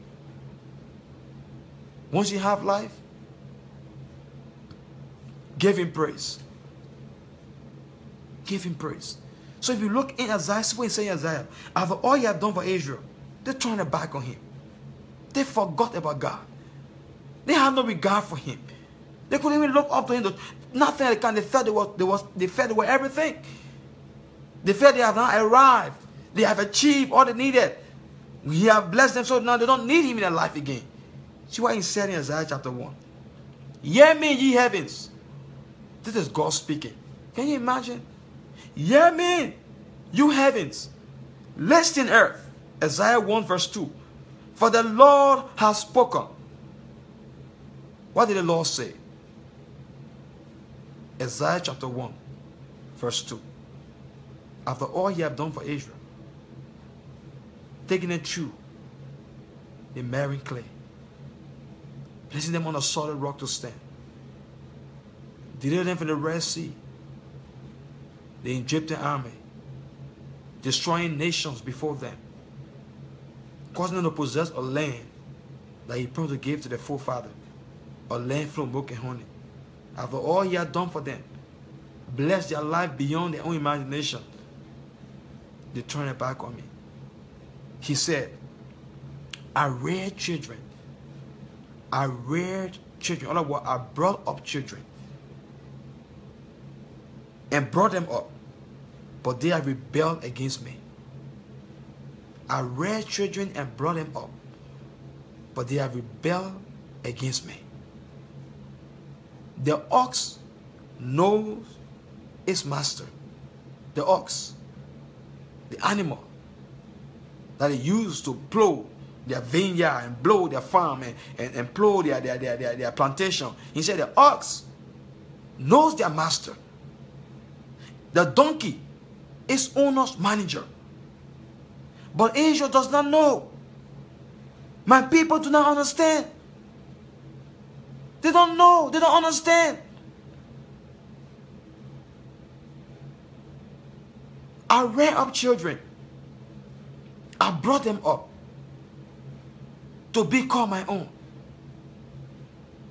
Once you have life, give Him praise. Give Him praise. So if you look in Isaiah, see what He's saying in Isaiah, after all you have done for Israel, they're turning their back on Him. They forgot about God. They had no regard for Him. They couldn't even look up to Him. Nothing like that. They felt they were everything. They felt they have now arrived. They have achieved all they needed. He have blessed them, so now they don't need Him in their life again. See what He said in Isaiah chapter 1. Hear me, ye heavens. This is God speaking. Can you imagine? Hear me, you heavens. Listen, earth. Isaiah 1 verse 2. For the Lord has spoken. What did the Lord say? Isaiah chapter 1 verse 2. After all He have done for Israel, taking it through the marine clay, placing them on a solid rock to stand, deliver them from the Red Sea, the Egyptian army, destroying nations before them, causing them to possess a land that He promised to give to their forefather, a land full of milk and honey. After all He had done for them, blessed their life beyond their own imagination, they turned it back on me. He said, I reared children. I reared children. In other words, I brought up children and brought them up, but they have rebelled against me. I reared children and brought them up, but they have rebelled against me. The ox knows its master. The ox, the animal that they use to plow their vineyard and blow their farm and plow their plantation. He said the ox knows their master. The donkey is owner's manager. But Israel does not know. My people do not understand. They don't know. They don't understand. I reared up children. I brought them up to be called my own.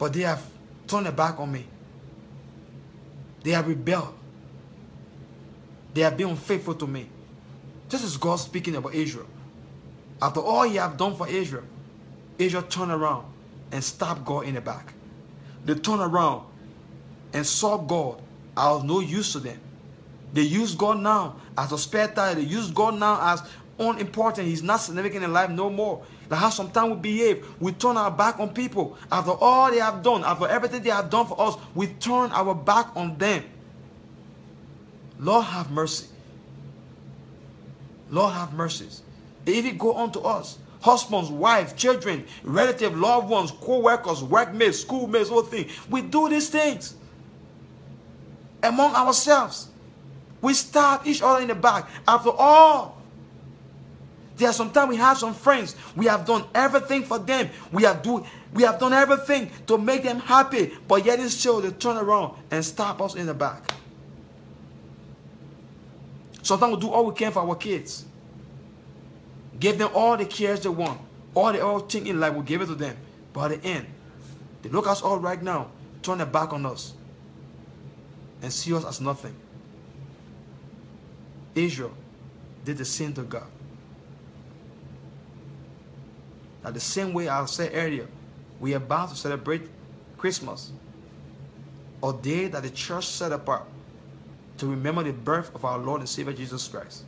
But they have turned their back on me. They have rebelled. They have been unfaithful to me. This is God speaking about Israel. After all He have done for Israel, Israel turned around and stabbed God in the back. They turned around and saw God as no use to them. They use God now as a spare tire. They use God now as unimportant. He's not significant in life no more. Like how sometimes we behave. We turn our back on people. After all they have done, after everything they have done for us, we turn our back on them. Lord have mercy. Lord have mercies. They even go on to us. Husbands, wives, children, relatives, loved ones, co-workers, workmates, schoolmates, all things. We do these things among ourselves. We stab each other in the back. After all, there are sometimes we have some friends. We have done everything for them. We have done everything to make them happy. But yet and still they turn around and stab us in the back. Sometimes we do all we can for our kids. Give them all the cares they want. All they all think in life, we'll give it to them. But at the end, they look at us all right now, turn their back on us, and see us as nothing. Israel did the same to God. Now the same way I said earlier, we are about to celebrate Christmas, a day that the church set apart to remember the birth of our Lord and Savior Jesus Christ.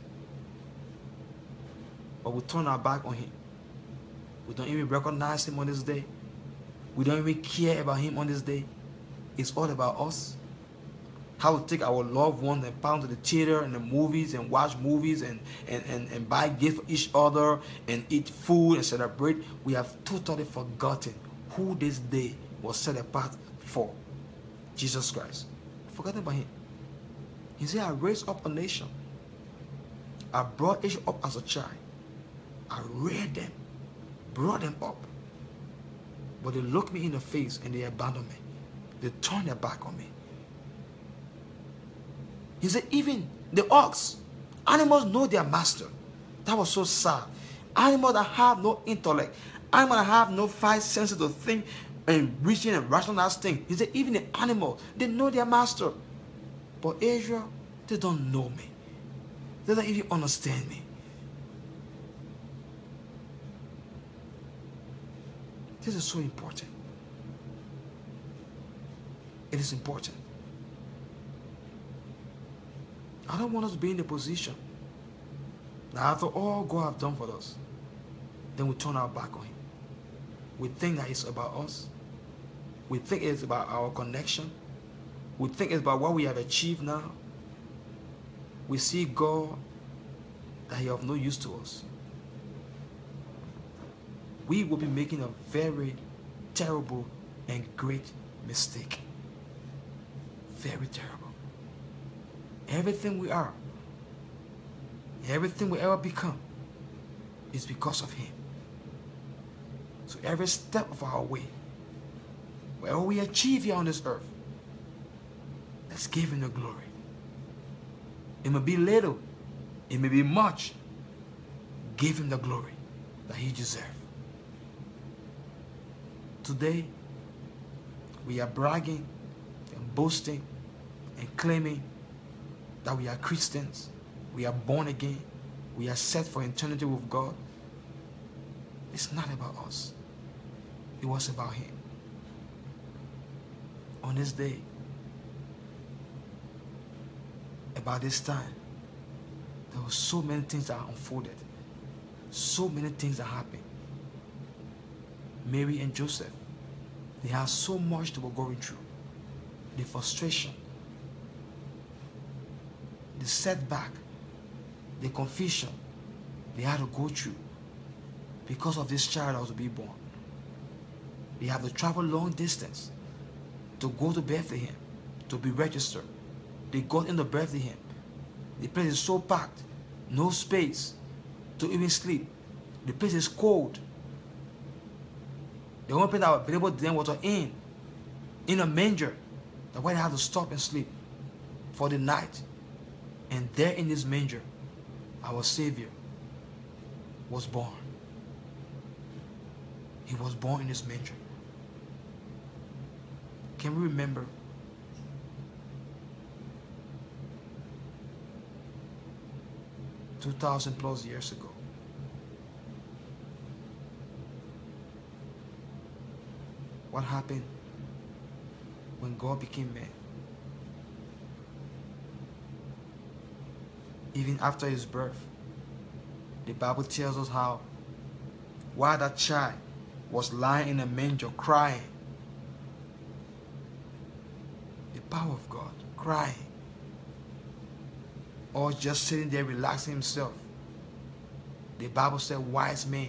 But we turn our back on Him. We don't even recognize Him on this day. We don't even care about Him on this day. It's all about us. How we take our loved ones and pound to the theater and the movies and watch movies and buy gifts for each other and eat food and celebrate. We have totally forgotten who this day was set apart for. Jesus Christ. Forgotten about Him. He said, I raised up a nation. I brought Israel up as a child. I reared them, brought them up. But they looked me in the face and they abandoned me. They turned their back on me. He said, even the ox, animals know their master. That was so sad. Animals that have no intellect, animals that have no five senses to think and reason and rationalize things. He said, even the animals, they know their master. But Israel, they don't know me. They don't even understand me. This is so important. It is important. I don't want us to be in the position that after all God has done for us, then we turn our back on Him. We think that it's about us. We think it's about our connection. We think it's about what we have achieved now. We see God that He is of no use to us. We will be making a very terrible and great mistake. Very terrible. Everything we are, everything we ever become is because of Him. So every step of our way, whatever we achieve here on this earth, let's give Him the glory. It may be little, it may be much. Give Him the glory that He deserves. Today, we are bragging and boasting and claiming that we are Christians, we are born again, we are set for eternity with God. It's not about us. It was about Him. On this day, about this time, there were so many things that unfolded, so many things that happened. Mary and Joseph, they had so much they were going through. The frustration, the setback, the confusion they had to go through because of this child that was to be born. They had to travel long distance to go to Bethlehem to be registered. They got into Bethlehem. The place is so packed, no space to even sleep. The place is cold. The only place that was available to them was an inn, in a manger. That's why they had to stop and sleep for the night. And there in this manger, our Savior was born. He was born in this manger. Can we remember? +2,000 years ago. What happened when God became man? Even after his birth, the Bible tells us how while that child was lying in a manger crying, the power of God, crying, or just sitting there relaxing himself, the Bible said wise men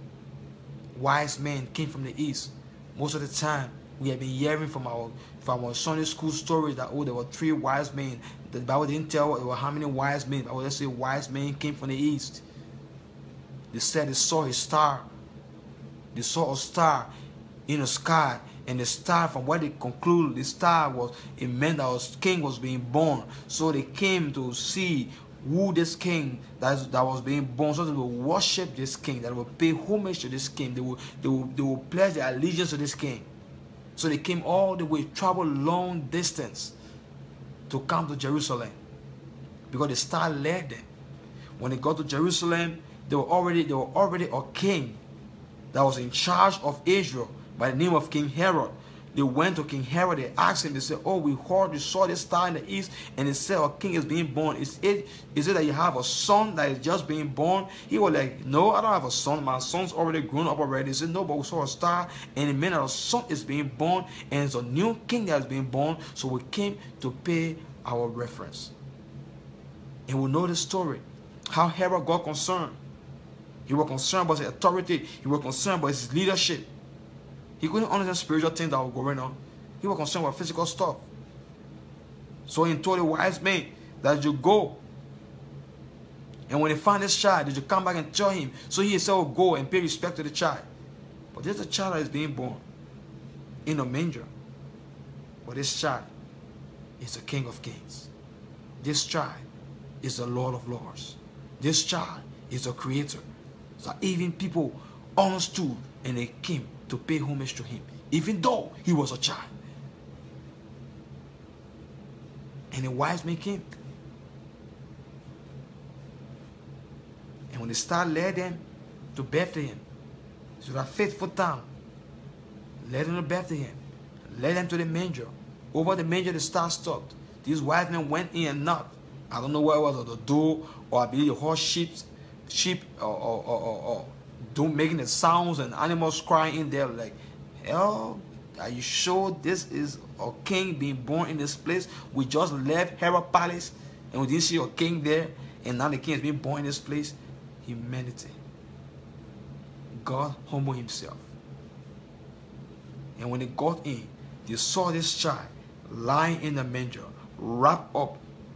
came from the east. Most of the time we have been hearing from our Sunday school stories that, oh, there were 3 wise men. The Bible didn't tell there were how many wise men. I would just say wise men came from the east. They said they saw a star. They saw a star in the sky, and the star, from what they concluded, the star was, it meant that king was being born. So they came to see who this king that was being born, so they will worship this king, that will pay homage to this king. They will pledge their allegiance to this king. So they came all the way, traveled long distance to come to Jerusalem, because the star led them. When they got to Jerusalem, they were already a king that was in charge of Israel by the name of King Herod. They went to King Herod, they asked him, they said, oh, we heard you saw this star in the east, and they said, our king is being born. Is it that you have a son that is just being born? He was like, no, I don't have a son. My son's already grown up already. He said, no, but we saw a star, and it meant that a son is being born, and it's a new king that is being born, so we came to pay our reference. And we know the story, how Herod got concerned. He was concerned about his authority. He was concerned about his leadership. He couldn't understand spiritual things that were going on. He was concerned with physical stuff. So he told the wise men that you go. And when they find this child, did you come back and tell him? So he said, oh, go and pay respect to the child. But there's a child that is being born in a manger. But this child is the King of Kings. This child is the Lord of Lords. This child is the Creator. So even people understood and they came to pay homage to him, even though he was a child. And the wise men came. And when the star led them to Bethlehem, to that faithful town, led them to Bethlehem, led them to the manger. Over the manger, the star stopped. These wise men went in and knocked. I don't know what it was, or the door, or I believe the horse sheep, or making the sounds and animals crying in there, like, hell, are you sure this is a king being born in this place? We just left Herod Palace and we didn't see a king there, and now the king is being born in this place. Humanity. God humbled himself. And when they got in, they saw this child lying in the manger, wrapped up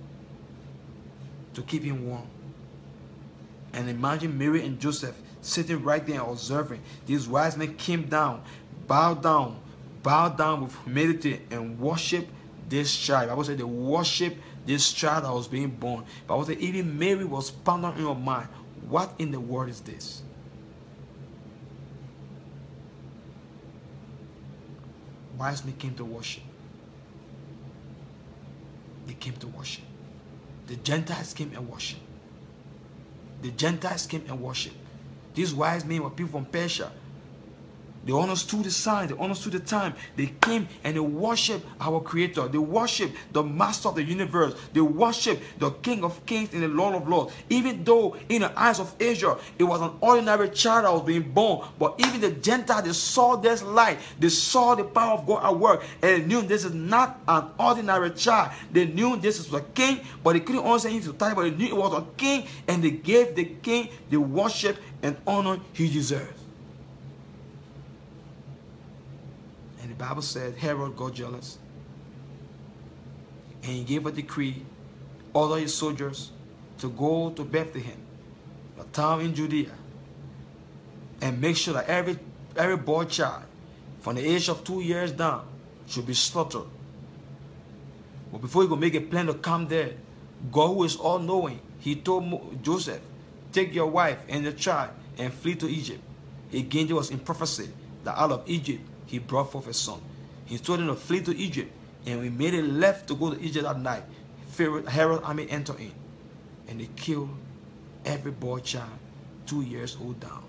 to keep him warm. And imagine Mary and Joseph sitting right there observing. These wise men came down, bowed down with humility and worship this child. I would say they worship this child that was being born. But I would say even Mary was pondering in her mind, what in the world is this? Wise men came to worship. They came to worship. The Gentiles came and worshiped. The Gentiles came and worshiped. These wise men were people from Persia. They understood the sign. They understood the time. They came and they worshiped our Creator. They worshiped the Master of the universe. They worshiped the King of Kings and the Lord of Lords. Even though in the eyes of Israel, it was an ordinary child that was being born. But even the Gentiles, they saw this light. They saw the power of God at work. And they knew this is not an ordinary child. They knew this is a king, but they couldn't understand him to time, but they knew it was a king. And they gave the king the worship and honor he deserved. And the Bible said Herod got jealous. And he gave a decree, order his soldiers to go to Bethlehem, a town in Judea, and make sure that every boy child from the age of 2 years down should be slaughtered. But before he could make a plan to come there, God, who is all-knowing, he told Joseph, take your wife and the child and flee to Egypt. Again, it was in prophecy that out of Egypt he brought forth a son. He told them to flee to Egypt. And we made a left to go to Egypt that night. Herod's army entered in. And they killed every boy child 2 years old down.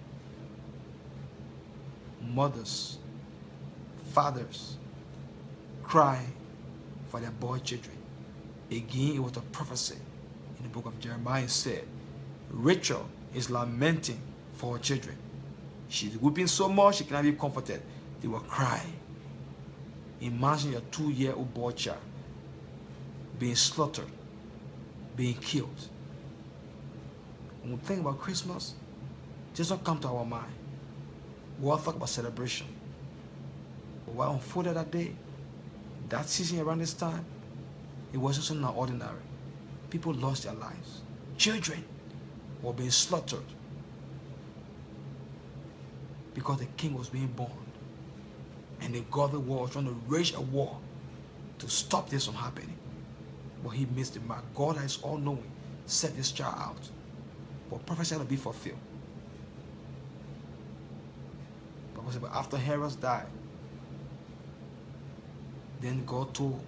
Mothers, fathers, crying for their boy children. Again, it was a prophecy in the book of Jeremiah. It said, Rachel is lamenting for her children. She's weeping so much she cannot be comforted. They were crying. Imagine your 2-year-old boy child being slaughtered, being killed. When we think about Christmas, it does not come to our mind. We all talk about celebration. But what unfolded that day, that season around this time, it wasn't something ordinary. People lost their lives. Children were being slaughtered because the king was being born. And the God of the war was trying to wage a war to stop this from happening. But he missed the mark. God that is all-knowing set this child out. But prophecy had to be fulfilled. But after Herod died, then God told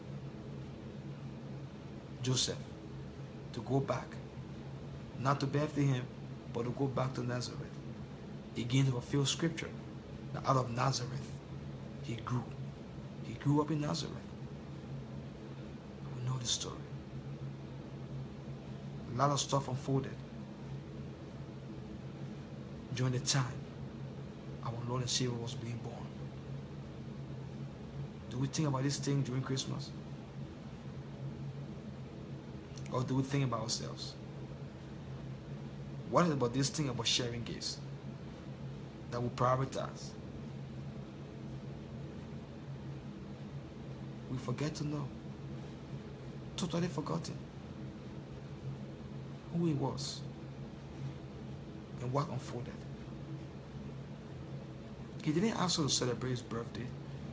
Joseph to go back. Not to Bethlehem, but to go back to Nazareth. Again to fulfill scripture. That out of Nazareth, he grew. He grew up in Nazareth. We know the story. A lot of stuff unfolded during the time our Lord and Savior was being born. Do we think about this thing during Christmas? Or do we think about ourselves? What is about this thing about sharing gifts that we prioritize? We forget to know. Totally forgotten who he was and what unfolded. He didn't ask us to celebrate his birthday.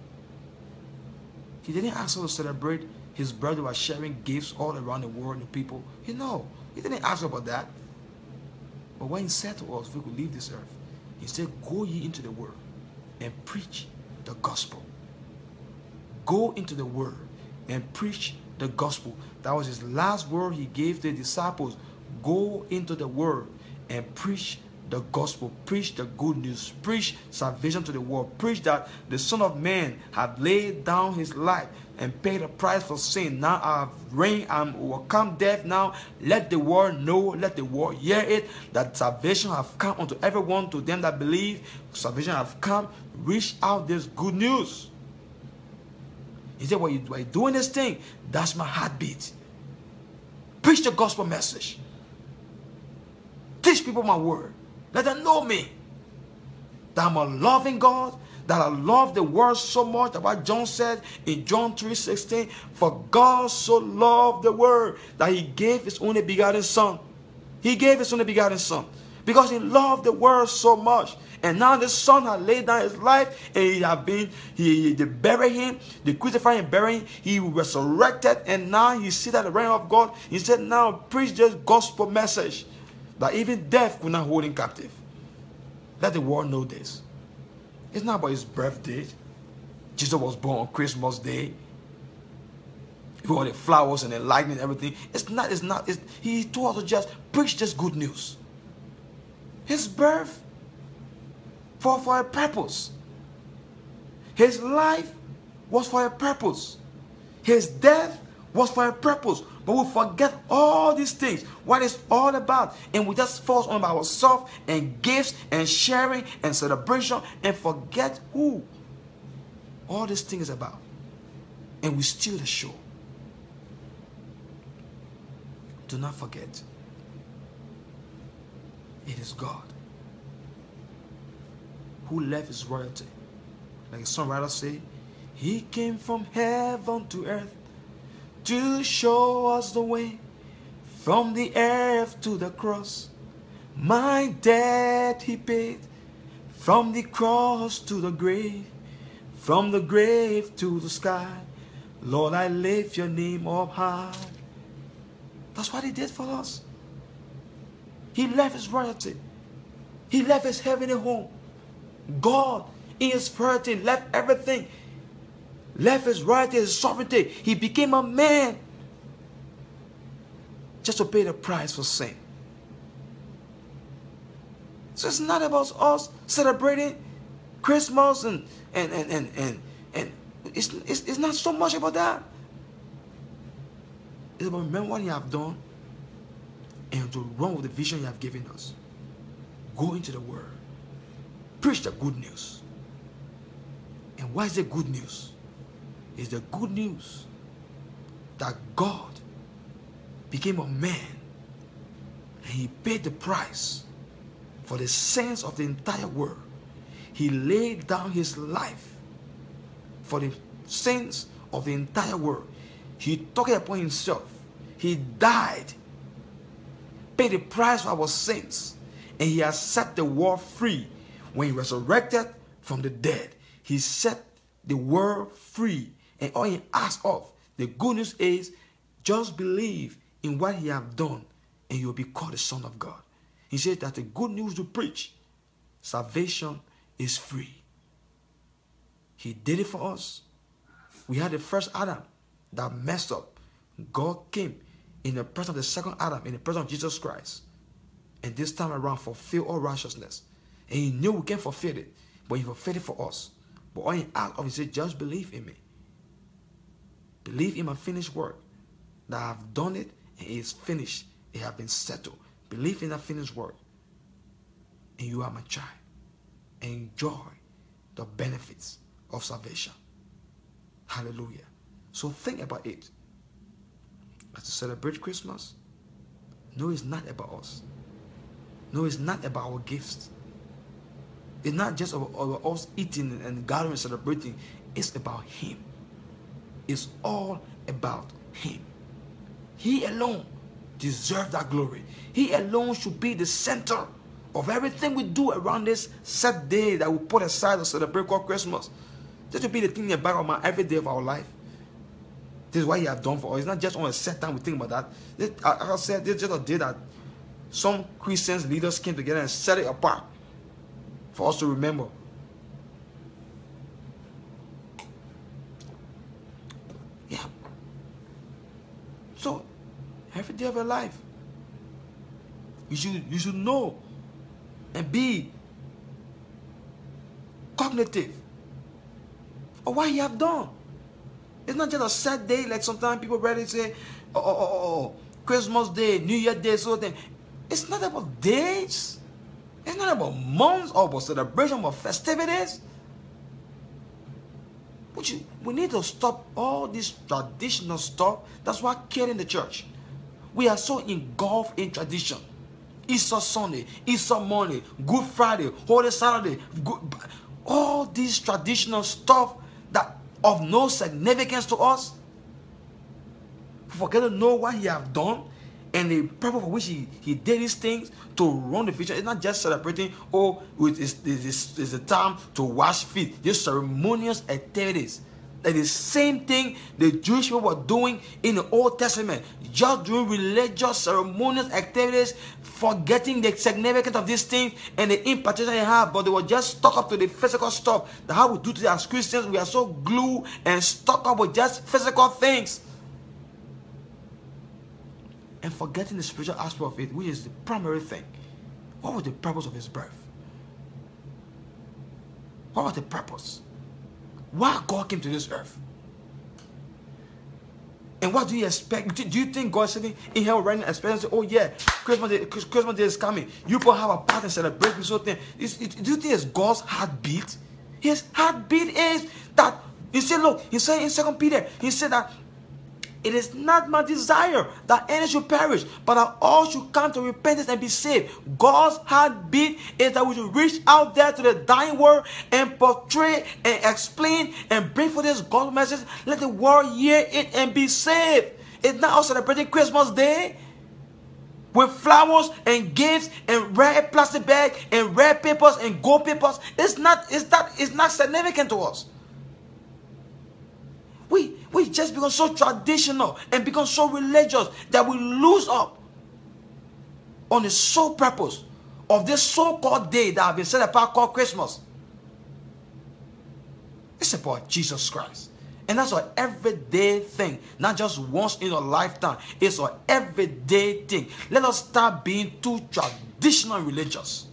He didn't ask us to celebrate his birthday by sharing gifts all around the world to people. He didn't ask about that. But when he said to us, if we could leave this earth, he said, go ye into the world and preach the gospel. Go into the world and preach the gospel. That was his last word he gave to the disciples. Go into the world and preach the gospel. Preach the good news. Preach salvation to the world. Preach that the Son of Man had laid down his life and paid a price for sin. Now I have reigned and overcome death. Now let the world know, let the world hear it, that salvation have come unto everyone, to them that believe. Salvation have come. Reach out this good news. He said, while you're doing this thing, that's my heartbeat. Preach the gospel message. Teach people my word. Let them know me. That I'm a loving God. That I love the world so much. That what John said in John 3:16. For God so loved the world that he gave his only begotten son. He gave his only begotten son. Because he loved the world so much. And now the son had laid down his life. And they buried him. They crucified him, buried him. He resurrected. And now he's seated at the right hand of God. He said, now preach this gospel message. That even death could not hold him captive. Let the world know this. It's not about his birthday. Jesus was born on Christmas Day. With all the flowers and the lightning and everything. He told us to just preach this good news. His birth for a purpose. His life was for a purpose. His death was for a purpose. But we forget all these things, what it's all about. And we just focus on ourselves and gifts and sharing and celebration and forget who all this thing is about. And we steal the show. Do not forget. It is God who left his royalty. Like the songwriter say, he came from heaven to earth to show us the way, from the earth to the cross. My debt he paid, from the cross to the grave, from the grave to the sky. Lord, I lift your name up high. That's what he did for us. He left his royalty. He left his heavenly home. God, in his royalty, left everything. left his royalty, his sovereignty. He became a man just to pay the price for sin. So it's not about us celebrating Christmas and it's not so much about that. It's about remember what you have done and to run with the vision you have given us. Go into the world. Preach the good news. And what is the good news? It's the good news that God became a man and he paid the price for the sins of the entire world. He laid down his life for the sins of the entire world. He took it upon himself. He died, paid the price for our sins, and he has set the world free. When he resurrected from the dead, he set the world free. And all he asks of, the good news is, just believe in what he has done, and you will be called the Son of God. He said that the good news to preach, salvation is free. He did it for us. We had the first Adam that messed up. God came in the presence of the second Adam, in the presence of Jesus Christ. And this time around, fulfill all righteousness. And he knew we can't fulfill it, but he fulfilled it for us. But all he asked of, he said, just believe in me. Believe in my finished work. That I have done it, and it is finished. It has been settled. Believe in that finished work, and you are my child. Enjoy the benefits of salvation. Hallelujah. So think about it. As to celebrate Christmas, no, it's not about us. No, it's not about our gifts. It's not just about us eating and gathering and celebrating. It's about him. It's all about him. He alone deserves that glory. He alone should be the center of everything we do around this set day that we put aside to celebrate called Christmas. This should be the thing in the back of my every day of our life. This is what he has done for us. It's not just on a set time we think about that. Like I said, this is just a day that some Christians leaders came together and set it apart for us to remember. Yeah. So, every day of your life, you should know and be cognitive of what you have done. It's not just a sad day like sometimes people ready say, Christmas Day, New Year Day, so then. It's not about days. It's not about months or about celebration or festivities. We need to stop all this traditional stuff. That's what killing the church. We are so engulfed in tradition. Easter Sunday, Easter Monday, Good Friday, Holy Saturday, all this traditional stuff that of no significance to us. We forget to know what he have done and the purpose for which he did these things to run the vision. It's not just celebrating, it's the time to wash feet. Just ceremonious activities. Like the same thing the Jewish people were doing in the Old Testament. Just doing religious ceremonious activities, forgetting the significance of these things and the impartation they have, but they were just stuck up to the physical stuff. That's how we do today as Christians. We are so glued and stuck up with just physical things. And forgetting the spiritual aspect of it, which is the primary thing. What was the purpose of his birth? What was the purpose? Why God came to this earth? And what do you expect? Do you think God is sitting in here right now expecting, oh yeah, Christmas Day is coming. You people have a party and celebrate this whole thing. Do you think it's God's heartbeat? His heartbeat is that, he said, look, he said in 2 Peter, he said that it is not my desire that any should perish, but that all should come to repentance and be saved. God's heartbeat is that we should reach out there to the dying world and portray and explain and bring forth this gospel message. Let the world hear it and be saved. It's not us celebrating Christmas Day with flowers and gifts and red plastic bags and red papers and gold papers. It's not significant to us. We just become so traditional and become so religious that we lose up on the sole purpose of this so-called day that have been set apart called Christmas. It's about Jesus Christ. And that's an everyday thing, not just once in a lifetime. It's an everyday thing. Let us start being too traditional religious.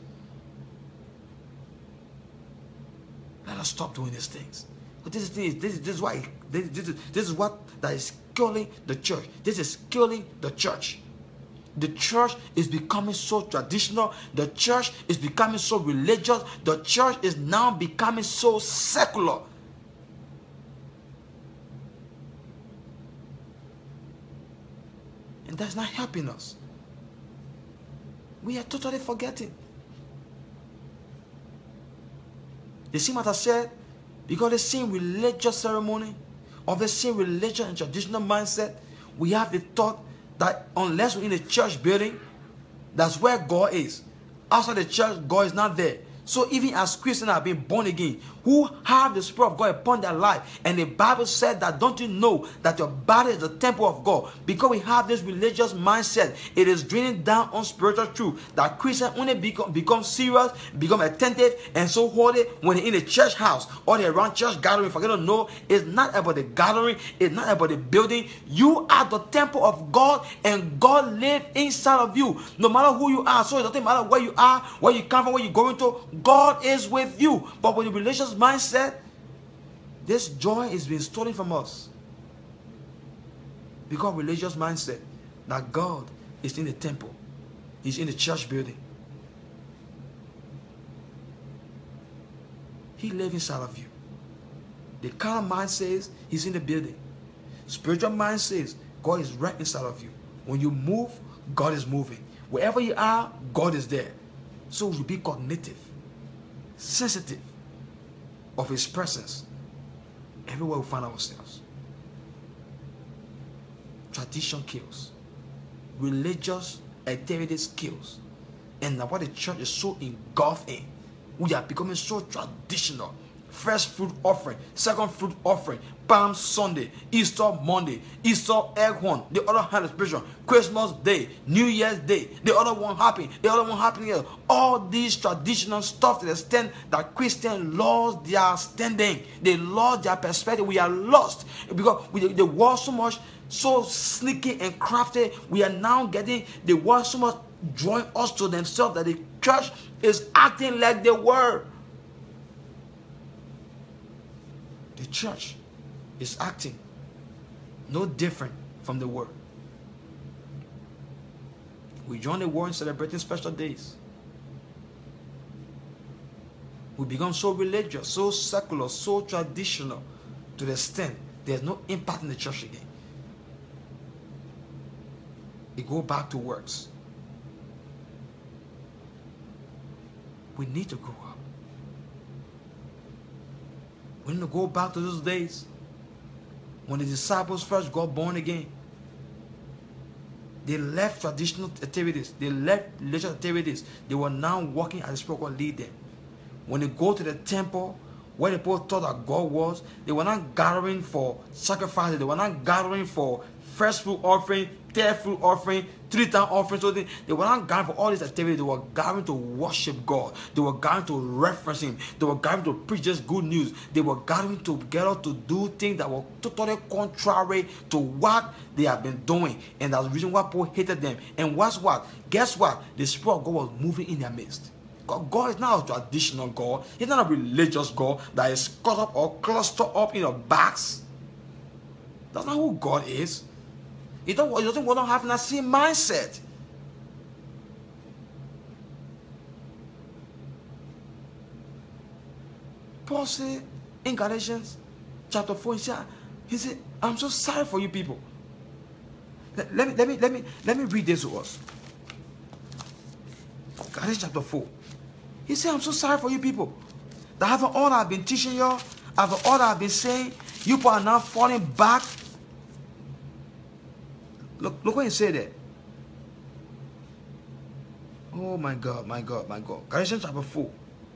Let us stop doing these things. But this is what that is killing the church. This is killing the church. The church is becoming so traditional. The church is becoming so religious. The church is now becoming so secular. And that's not helping us. We are totally forgetting. The same as I said, because the same religious ceremony, or the same religious and traditional mindset, we have the thought that unless we're in a church building, that's where God is. Outside the church, God is not there. So even as Christians have been born again, who have the Spirit of God upon their life, and the Bible said that, don't you know that your body is the temple of God? Because we have this religious mindset, it is draining down on spiritual truth, that Christians only become serious, become attentive, and so holy when they're in a church house or they're around church gathering. Forget to know, it's not about the gathering, it's not about the building. You are the temple of God, and God lives inside of you, no matter who you are. So it doesn't matter where you are, where you come from, where you're going to. God is with you. But with the religious mindset, this joy is being stolen from us. Because religious mindset, that God is in the temple, He's in the church building. He lives inside of you. The carnal mind says He's in the building. Spiritual mind says God is right inside of you. When you move, God is moving. Wherever you are, God is there. So we be cognitive, sensitive of His presence everywhere we find ourselves. Tradition kills. Religious activities kills. And now what the church is so engulfed in, we are becoming so traditional. First fruit offering, second fruit offering, Palm Sunday, Easter Monday, Easter egg hunt, the other hand is spiritual, Christmas Day, New Year's Day, the other one happening, the other one happening here. All these traditional stuff to the extent that Christians lost their standing, they lost their perspective. We are lost because the world so much, so sneaky and crafty. We are now getting the world so much drawing us to themselves that the church is acting like the world. The church is acting no different from the world. We join the world in celebrating special days. We become so religious, so secular, so traditional to the extent there's no impact in the church again. We go back to works. We need to grow up. We need to go back to those days when the disciples first got born again. They left traditional activities. They left religious activities. They were now walking as the Spirit God lead them. When they go to the temple, where the people thought that God was, they were not gathering for sacrifices. They were not gathering for first fruit offering, third fruit offering, 3-time offering. So they were not gathering for all these activities. They were gathering to worship God. They were gathering to reference Him. They were gathering to preach just good news. They were gathering together to do things that were totally contrary to what they have been doing. And that's the reason why Paul hated them. And what? Guess what? The Spirit of God was moving in their midst. God is not a traditional God. He's not a religious God that is caught up or clustered up in a box. That's not who God is. You don't want to have that same mindset. Paul said in Galatians chapter 4, he said, I'm so sorry for you people. Let me read this to us. Galatians chapter 4. He said, I'm so sorry for you people. That after all I've been teaching you, after all I've been saying, you people are now falling back. Look what he said there. Oh my God, my God, my God. Galatians chapter 4.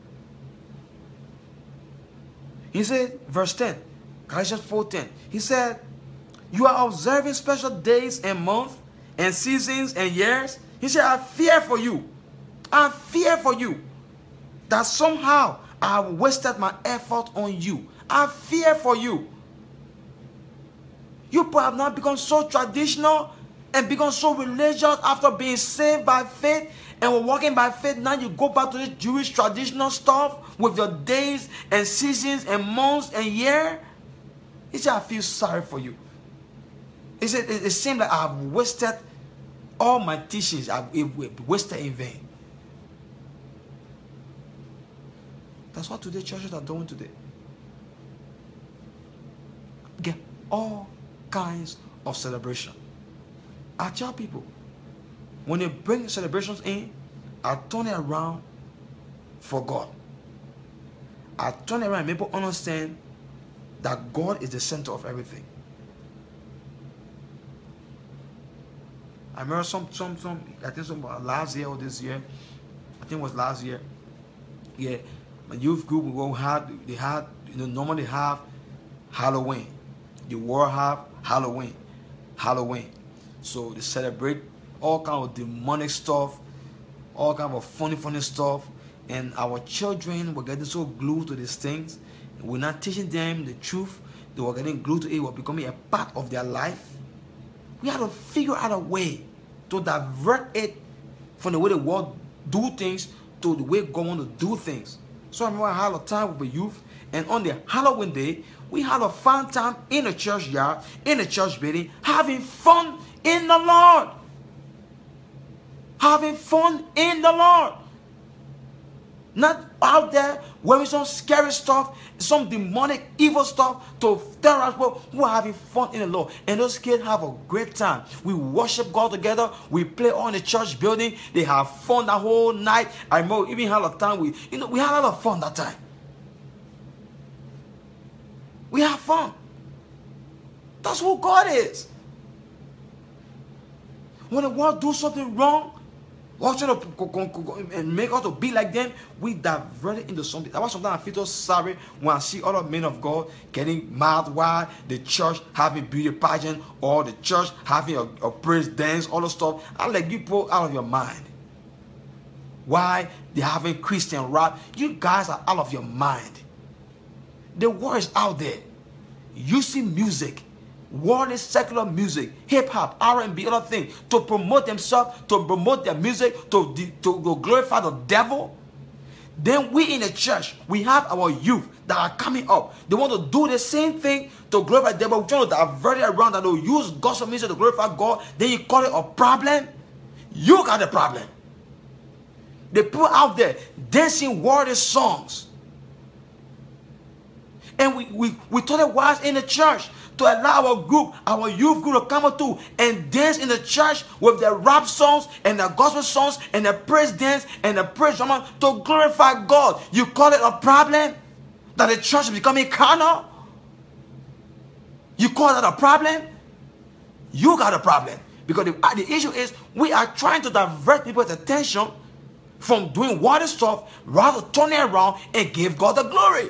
He said, verse 10. Galatians 4:10. He said, you are observing special days and months and seasons and years. He said, I fear for you. I fear for you that somehow I have wasted my effort on you. I fear for you. You people have now become so traditional and become so religious after being saved by faith and we're walking by faith. Now you go back to this Jewish traditional stuff with your days and seasons and months and year. He said, I feel sorry for you. He said, it seems like I've wasted all my teachings. I've wasted in vain. That's what today churches are doing today. Get all kinds of celebration. I tell people, when they bring celebrations in, I turn it around for God. I turn it around and people understand that God is the center of everything. I remember some I think some last year or this year, I think it was last year. Yeah, my youth group they had normally have Halloween. The world have Halloween. So they celebrate all kind of demonic stuff, all kind of funny stuff, and our children were getting so glued to these things. We're not teaching them the truth. They were getting glued to it. Were becoming a part of their life. We had to figure out a way to divert it from the way the world do things to the way God wants to do things. So I remember I had a time with the youth, and on the Halloween day, we had a fun time in the church yard, in the church building, having fun in the Lord. Having fun in the Lord. Not out there wearing some scary stuff, some demonic evil stuff to terrorize people who are having fun in the Lord. And those kids have a great time. We worship God together. We play on the church building. They have fun that whole night. I remember even had a time we had a lot of fun that time. We have fun. That's who God is. When the world do something wrong, watching and make us to be like them, we divert it into something. That's why sometimes I feel so sorry when I see other men of God getting mad while the church having beauty pageant or the church having a praise dance, all the stuff. I'm like, you people out of your mind. Why they having Christian rap? You guys are out of your mind. The world is out there. You see music, worldly secular music, hip-hop, R&B, other things, to promote themselves, to promote their music, to glorify the devil. Then we in the church, we have our youth that are coming up. They want to do the same thing to glorify the devil. We're trying to divert it around, that they'll use gospel music to glorify God. Then you call it a problem. You got the problem. The people out there dancing worldly songs. And we thought it was in the church to allow our youth group to come up to and dance in the church with their rap songs and their gospel songs and their praise dance and their praise drama to glorify God. You call it a problem? That the church is becoming carnal? You call that a problem? You got a problem. Because the issue is we are trying to divert people's attention from doing water stuff rather turn it around and give God the glory.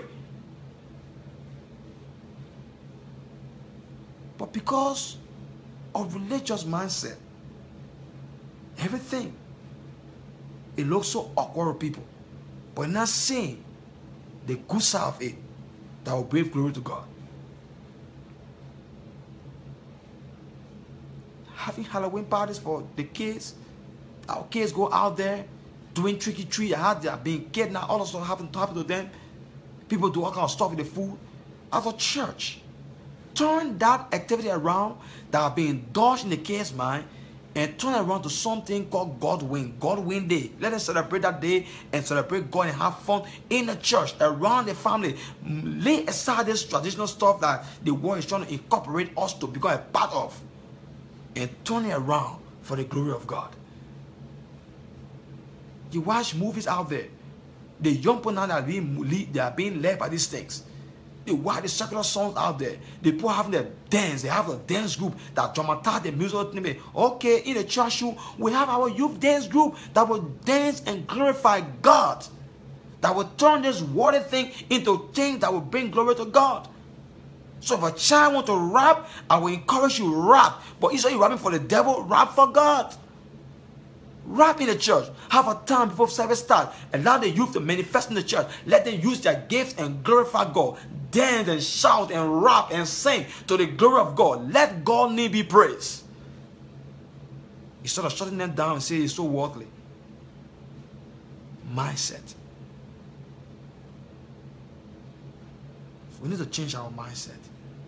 But because of religious mindset, everything, it looks so awkward to people. But not seeing the good side of it that will bring glory to God. Having Halloween parties for the kids. Our kids go out there doing trick or treat. They are being kidnapped. All of stuff happen to them. People do all kind of stuff with the food. As a church, turn that activity around that have been indulged in the kids' mind and turn it around to something called Godwin Day. Let us celebrate that day and celebrate God and have fun in the church, around the family. Lay aside this traditional stuff that the world is trying to incorporate us to become a part of and turn it around for the glory of God. You watch movies out there. The young people now that are being led by these things. They watch the secular songs out there. The people having their dance. They have a dance group that dramatize the music. Okay, in the church, we have our youth dance group that will dance and glorify God. That will turn this worldly thing into things that will bring glory to God. So if a child wants to rap, I will encourage you to rap. But instead of you rapping for the devil, rap for God. Rap in the church. Have a time before service starts. Allow the youth to manifest in the church. Let them use their gifts and glorify God. dance and shout and rap and sing to the glory of God. Let God's name be praised. Instead of shutting them down and saying it's so worldly. Mindset. We need to change our mindset.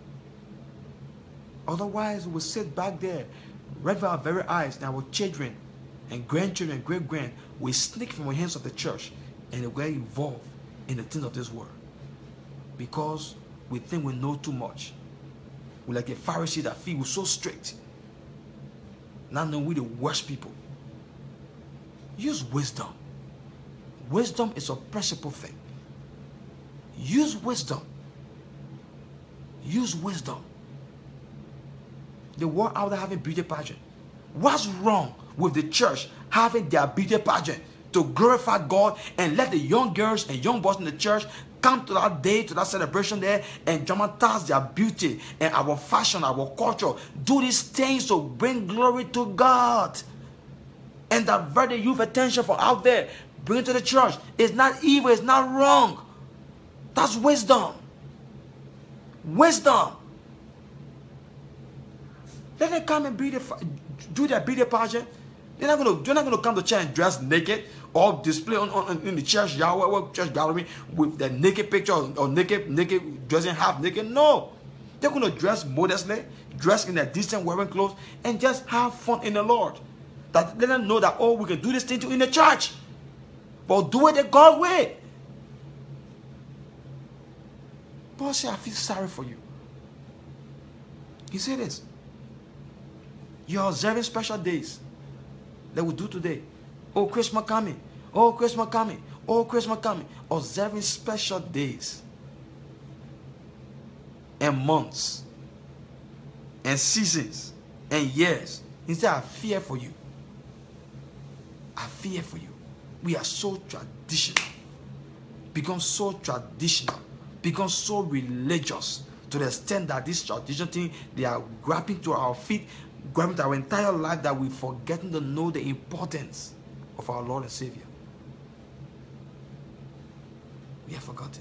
Otherwise, we'll sit back there, right before our very eyes, and our children and grandchildren and great-grand will sneak from the hands of the church and they will get involved in the things of this world. Because we think we know too much. We're like the Pharisees that feel we're so strict. Now knowing we're the worst people. Use wisdom. Wisdom is a principal thing. Use wisdom. Use wisdom. The world out there having beauty pageant. What's wrong with the church having their beauty pageant to glorify God and let the young girls and young boys in the church come to that day, to that celebration there and dramatize their beauty and our fashion, our culture. Do these things to bring glory to God. And divert the youth attention from out there. Bring it to the church. It's not evil. It's not wrong. That's wisdom. Wisdom. Let them come and do their beauty pageant. They're not going to come to church and dress naked or display in the church yard or church gallery with the naked picture or naked dressing half naked. No. They're going to dress modestly, dress in a decent wearing clothes, and just have fun in the Lord. That let them know that, oh, we can do this thing too in the church. But do it the God way. Paul said, I feel sorry for you. He said this. You're observing special days that we do today. Oh, Christmas coming. Oh, Christmas coming. Oh, Christmas coming. Observing special days and months and seasons and years. He said, I fear for you. I fear for you. We are so traditional. Become so traditional. Become so religious to the extent that this traditional thing, they are grabbing to our feet, grabbing to our entire life, that we're forgetting to know the importance of our Lord and Savior. We have forgotten.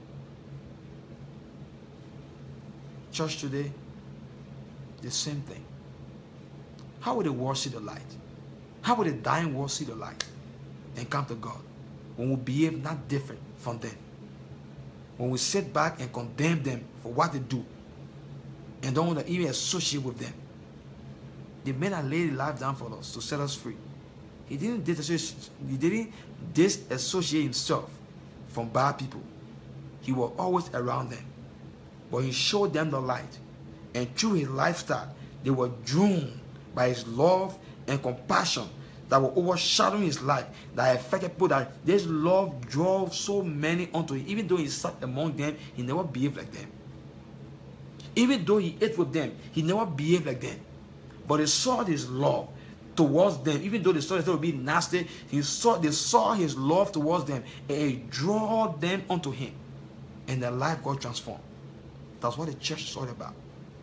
Church today, the same thing. How will the world see the light? How will the dying world see the light and come to God when we behave not different from them? When we sit back and condemn them for what they do and don't want to even associate with them. The man that laid his life down for us to set us free. He didn't disassociate himself from bad people. He was always around them. But he showed them the light. And through his lifestyle, they were drawn by his love and compassion that were overshadowing his life, that affected people, that this love drove so many unto him. Even though he sat among them, he never behaved like them. Even though he ate with them, he never behaved like them. But they saw his love towards them. Even though they saw they would be nasty, they saw his love towards them, and he drew them unto him. And their life got transformed. That's what the church is all about.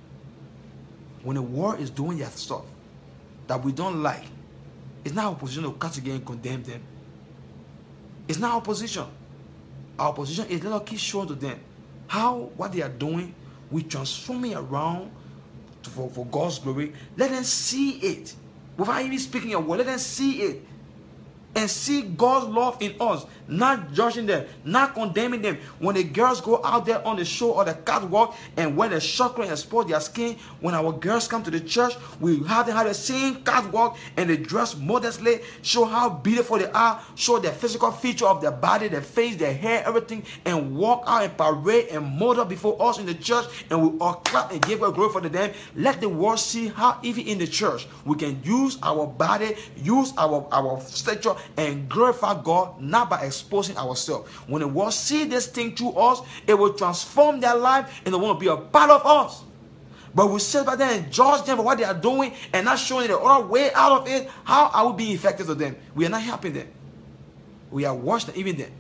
When the world is doing their stuff that we don't like, it's not our position to cut again and condemn them. It's not our position. Our position is let us keep showing to them how what they are doing, we transforming around for God's glory. Let them see it. Without even speaking a word, let them see it. And see God's love in us, not judging them, not condemning them. When the girls go out there on the show or the catwalk and wear the short clothes and expose their skin, when our girls come to the church, we have them have the same catwalk and they dress modestly, show how beautiful they are, show their physical feature of their body, their face, their hair, everything, and walk out and parade and model before us in the church, and we all clap and give God glory for them. Let the world see how even in the church we can use our body, use our stature, and glorify God, not by exposing ourselves. When the world see this thing through us, it will transform their life and they want to be a part of us. But we sit back there and judge them for what they are doing and not showing the other way out of it. How are we being effective to them? We are not helping them. We are worse than even them.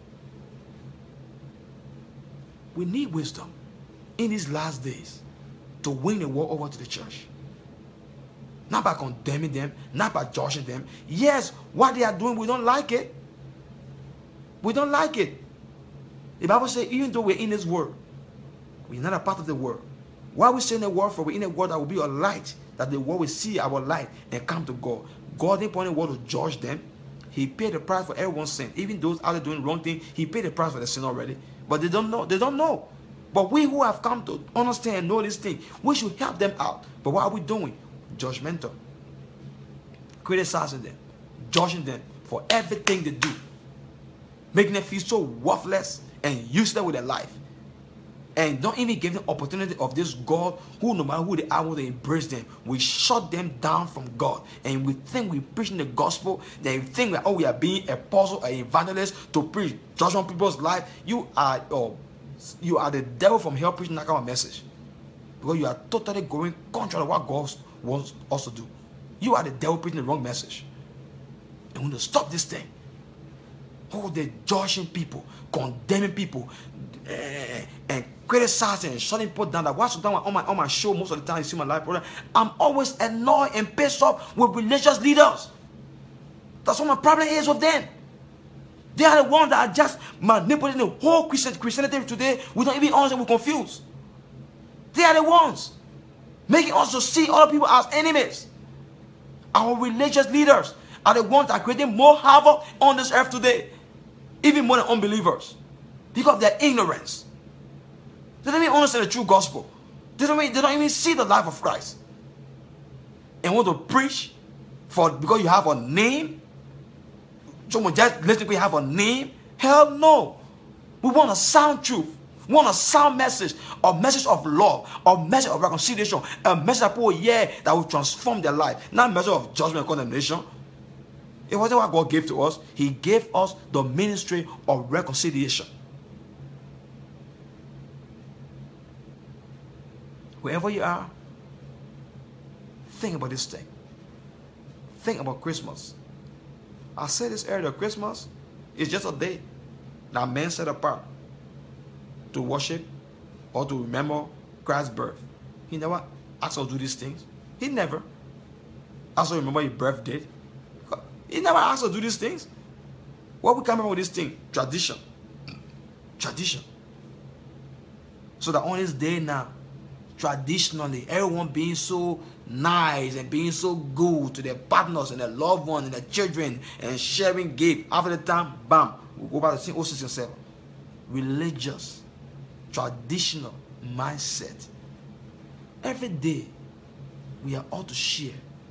We need wisdom in these last days to win the world over to the church. Not by condemning them, not by judging them. Yes, what they are doing, we don't like it. We don't like it. The Bible says, even though we're in this world, We're not a part of the world. Why are we saying the world? For we're in a world that will be a light, that the world will see our light and come to God. God didn't point the world to judge them. He paid the price for everyone's sin. Even those out there doing wrong things, he paid the price for the sin already. But they don't know. They don't know. But we who have come to understand and know this thing, we should help them out. But what are we doing? Judgmental. Criticizing them. Judging them for everything they do. Making them feel so worthless and useless with their life. And don't even give them opportunity of this God who, no matter who they are, will they embrace them. We shut them down from God. And we think we're preaching the gospel. They think that, oh, we are being apostle or evangelist to preach judgment on people's life. You are the devil from hell preaching that kind of message. Because you are totally going contrary to what God wants us to do. You are the devil preaching the wrong message. And we need to stop this thing. Oh, they're judging people, condemning people, and criticizing and shutting people down. Like, what's on my show most of the time you see my life, brother, I'm always annoyed and pissed off with religious leaders. That's what my problem is with them. They are the ones that are just manipulating the whole Christianity today. We don't even understand, we're confused. They are the ones making us to see other people as enemies. Our religious leaders are the ones that are creating more havoc on this earth today. Even more than unbelievers. Because of their ignorance. They don't even understand the true gospel. They don't even see the life of Christ. And want to preach because you have a name. Someone just listen because you have a name. Hell no. We want a sound truth. We want a sound message. A message of love. A message of reconciliation. A message that people hear that will transform their life. Not a message of judgment and condemnation. It wasn't what God gave to us. He gave us the ministry of reconciliation. Wherever you are, think about this thing. Think about Christmas. I said this earlier, Christmas is just a day that men set apart to worship or to remember Christ's birth. He never asked us to do these things. He never asked us to remember his birthday. He never asked us to do these things. What we come up with this thing? Tradition. Tradition. So that on this day now, traditionally, everyone being so nice and being so good to their partners and their loved ones and their children and sharing gifts. After the time, bam, we go back to the same 06 and 7. Religious, traditional mindset. Every day, we are all to share.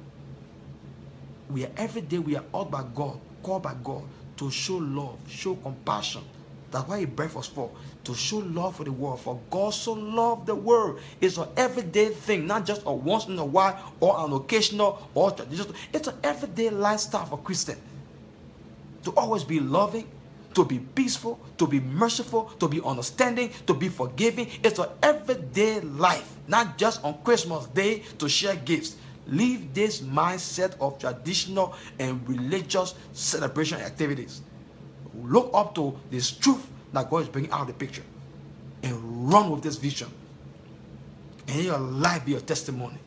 Every day we are called by God to show love, show compassion. That's why He breathed us for, to show love for the world. For God so loved the world. It's an everyday thing, not just a once in a while or an occasional or traditional. It's an everyday lifestyle for Christians. To always be loving, to be peaceful, to be merciful, to be understanding, to be forgiving. It's an everyday life, not just on Christmas Day to share gifts. Leave this mindset of traditional and religious celebration activities. Look up to this truth that God is bringing out of the picture and run with this vision. And your life be a testimony.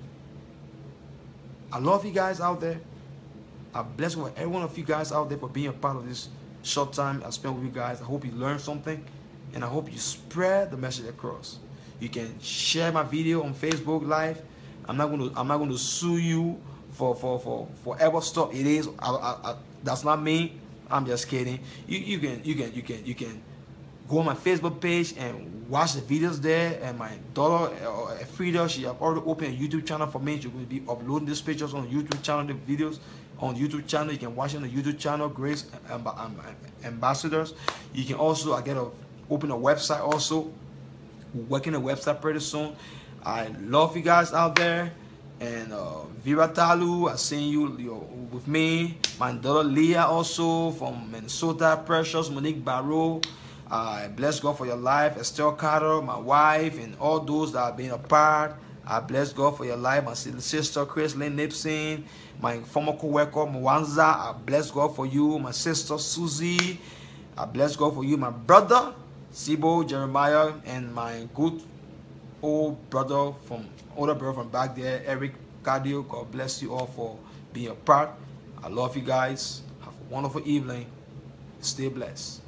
I love you guys out there. I bless every one of you guys out there for being a part of this short time I spent with you guys. I hope you learned something, and I hope you spread the message across. You can share my video on Facebook Live. I'm not going to sue you for whatever stuff it is. That's not me. I'm just kidding. You can go on my Facebook page and watch the videos there. And my daughter Frida, she have already opened a YouTube channel for me. She's going to be uploading these pictures on YouTube channel, the videos on YouTube channel. You can watch it on the YouTube channel, Grace Ambassadors. You can also open a website also. We're working a website pretty soon. I love you guys out there. And Vera Talu, I seen you with me. My daughter Leah also from Minnesota. Precious, Monique Barrow. I bless God for your life. Estelle Carter, my wife, and all those that have been a part. I bless God for your life. My sister Chris Lynn Nipson. My former co-worker Mwanza. I bless God for you. My sister Susie. I bless God for you. My brother Sibo Jeremiah, and my good older brother from back there, Eric Cardio. God bless you all for being a part. I love you guys. Have a wonderful evening. Stay blessed.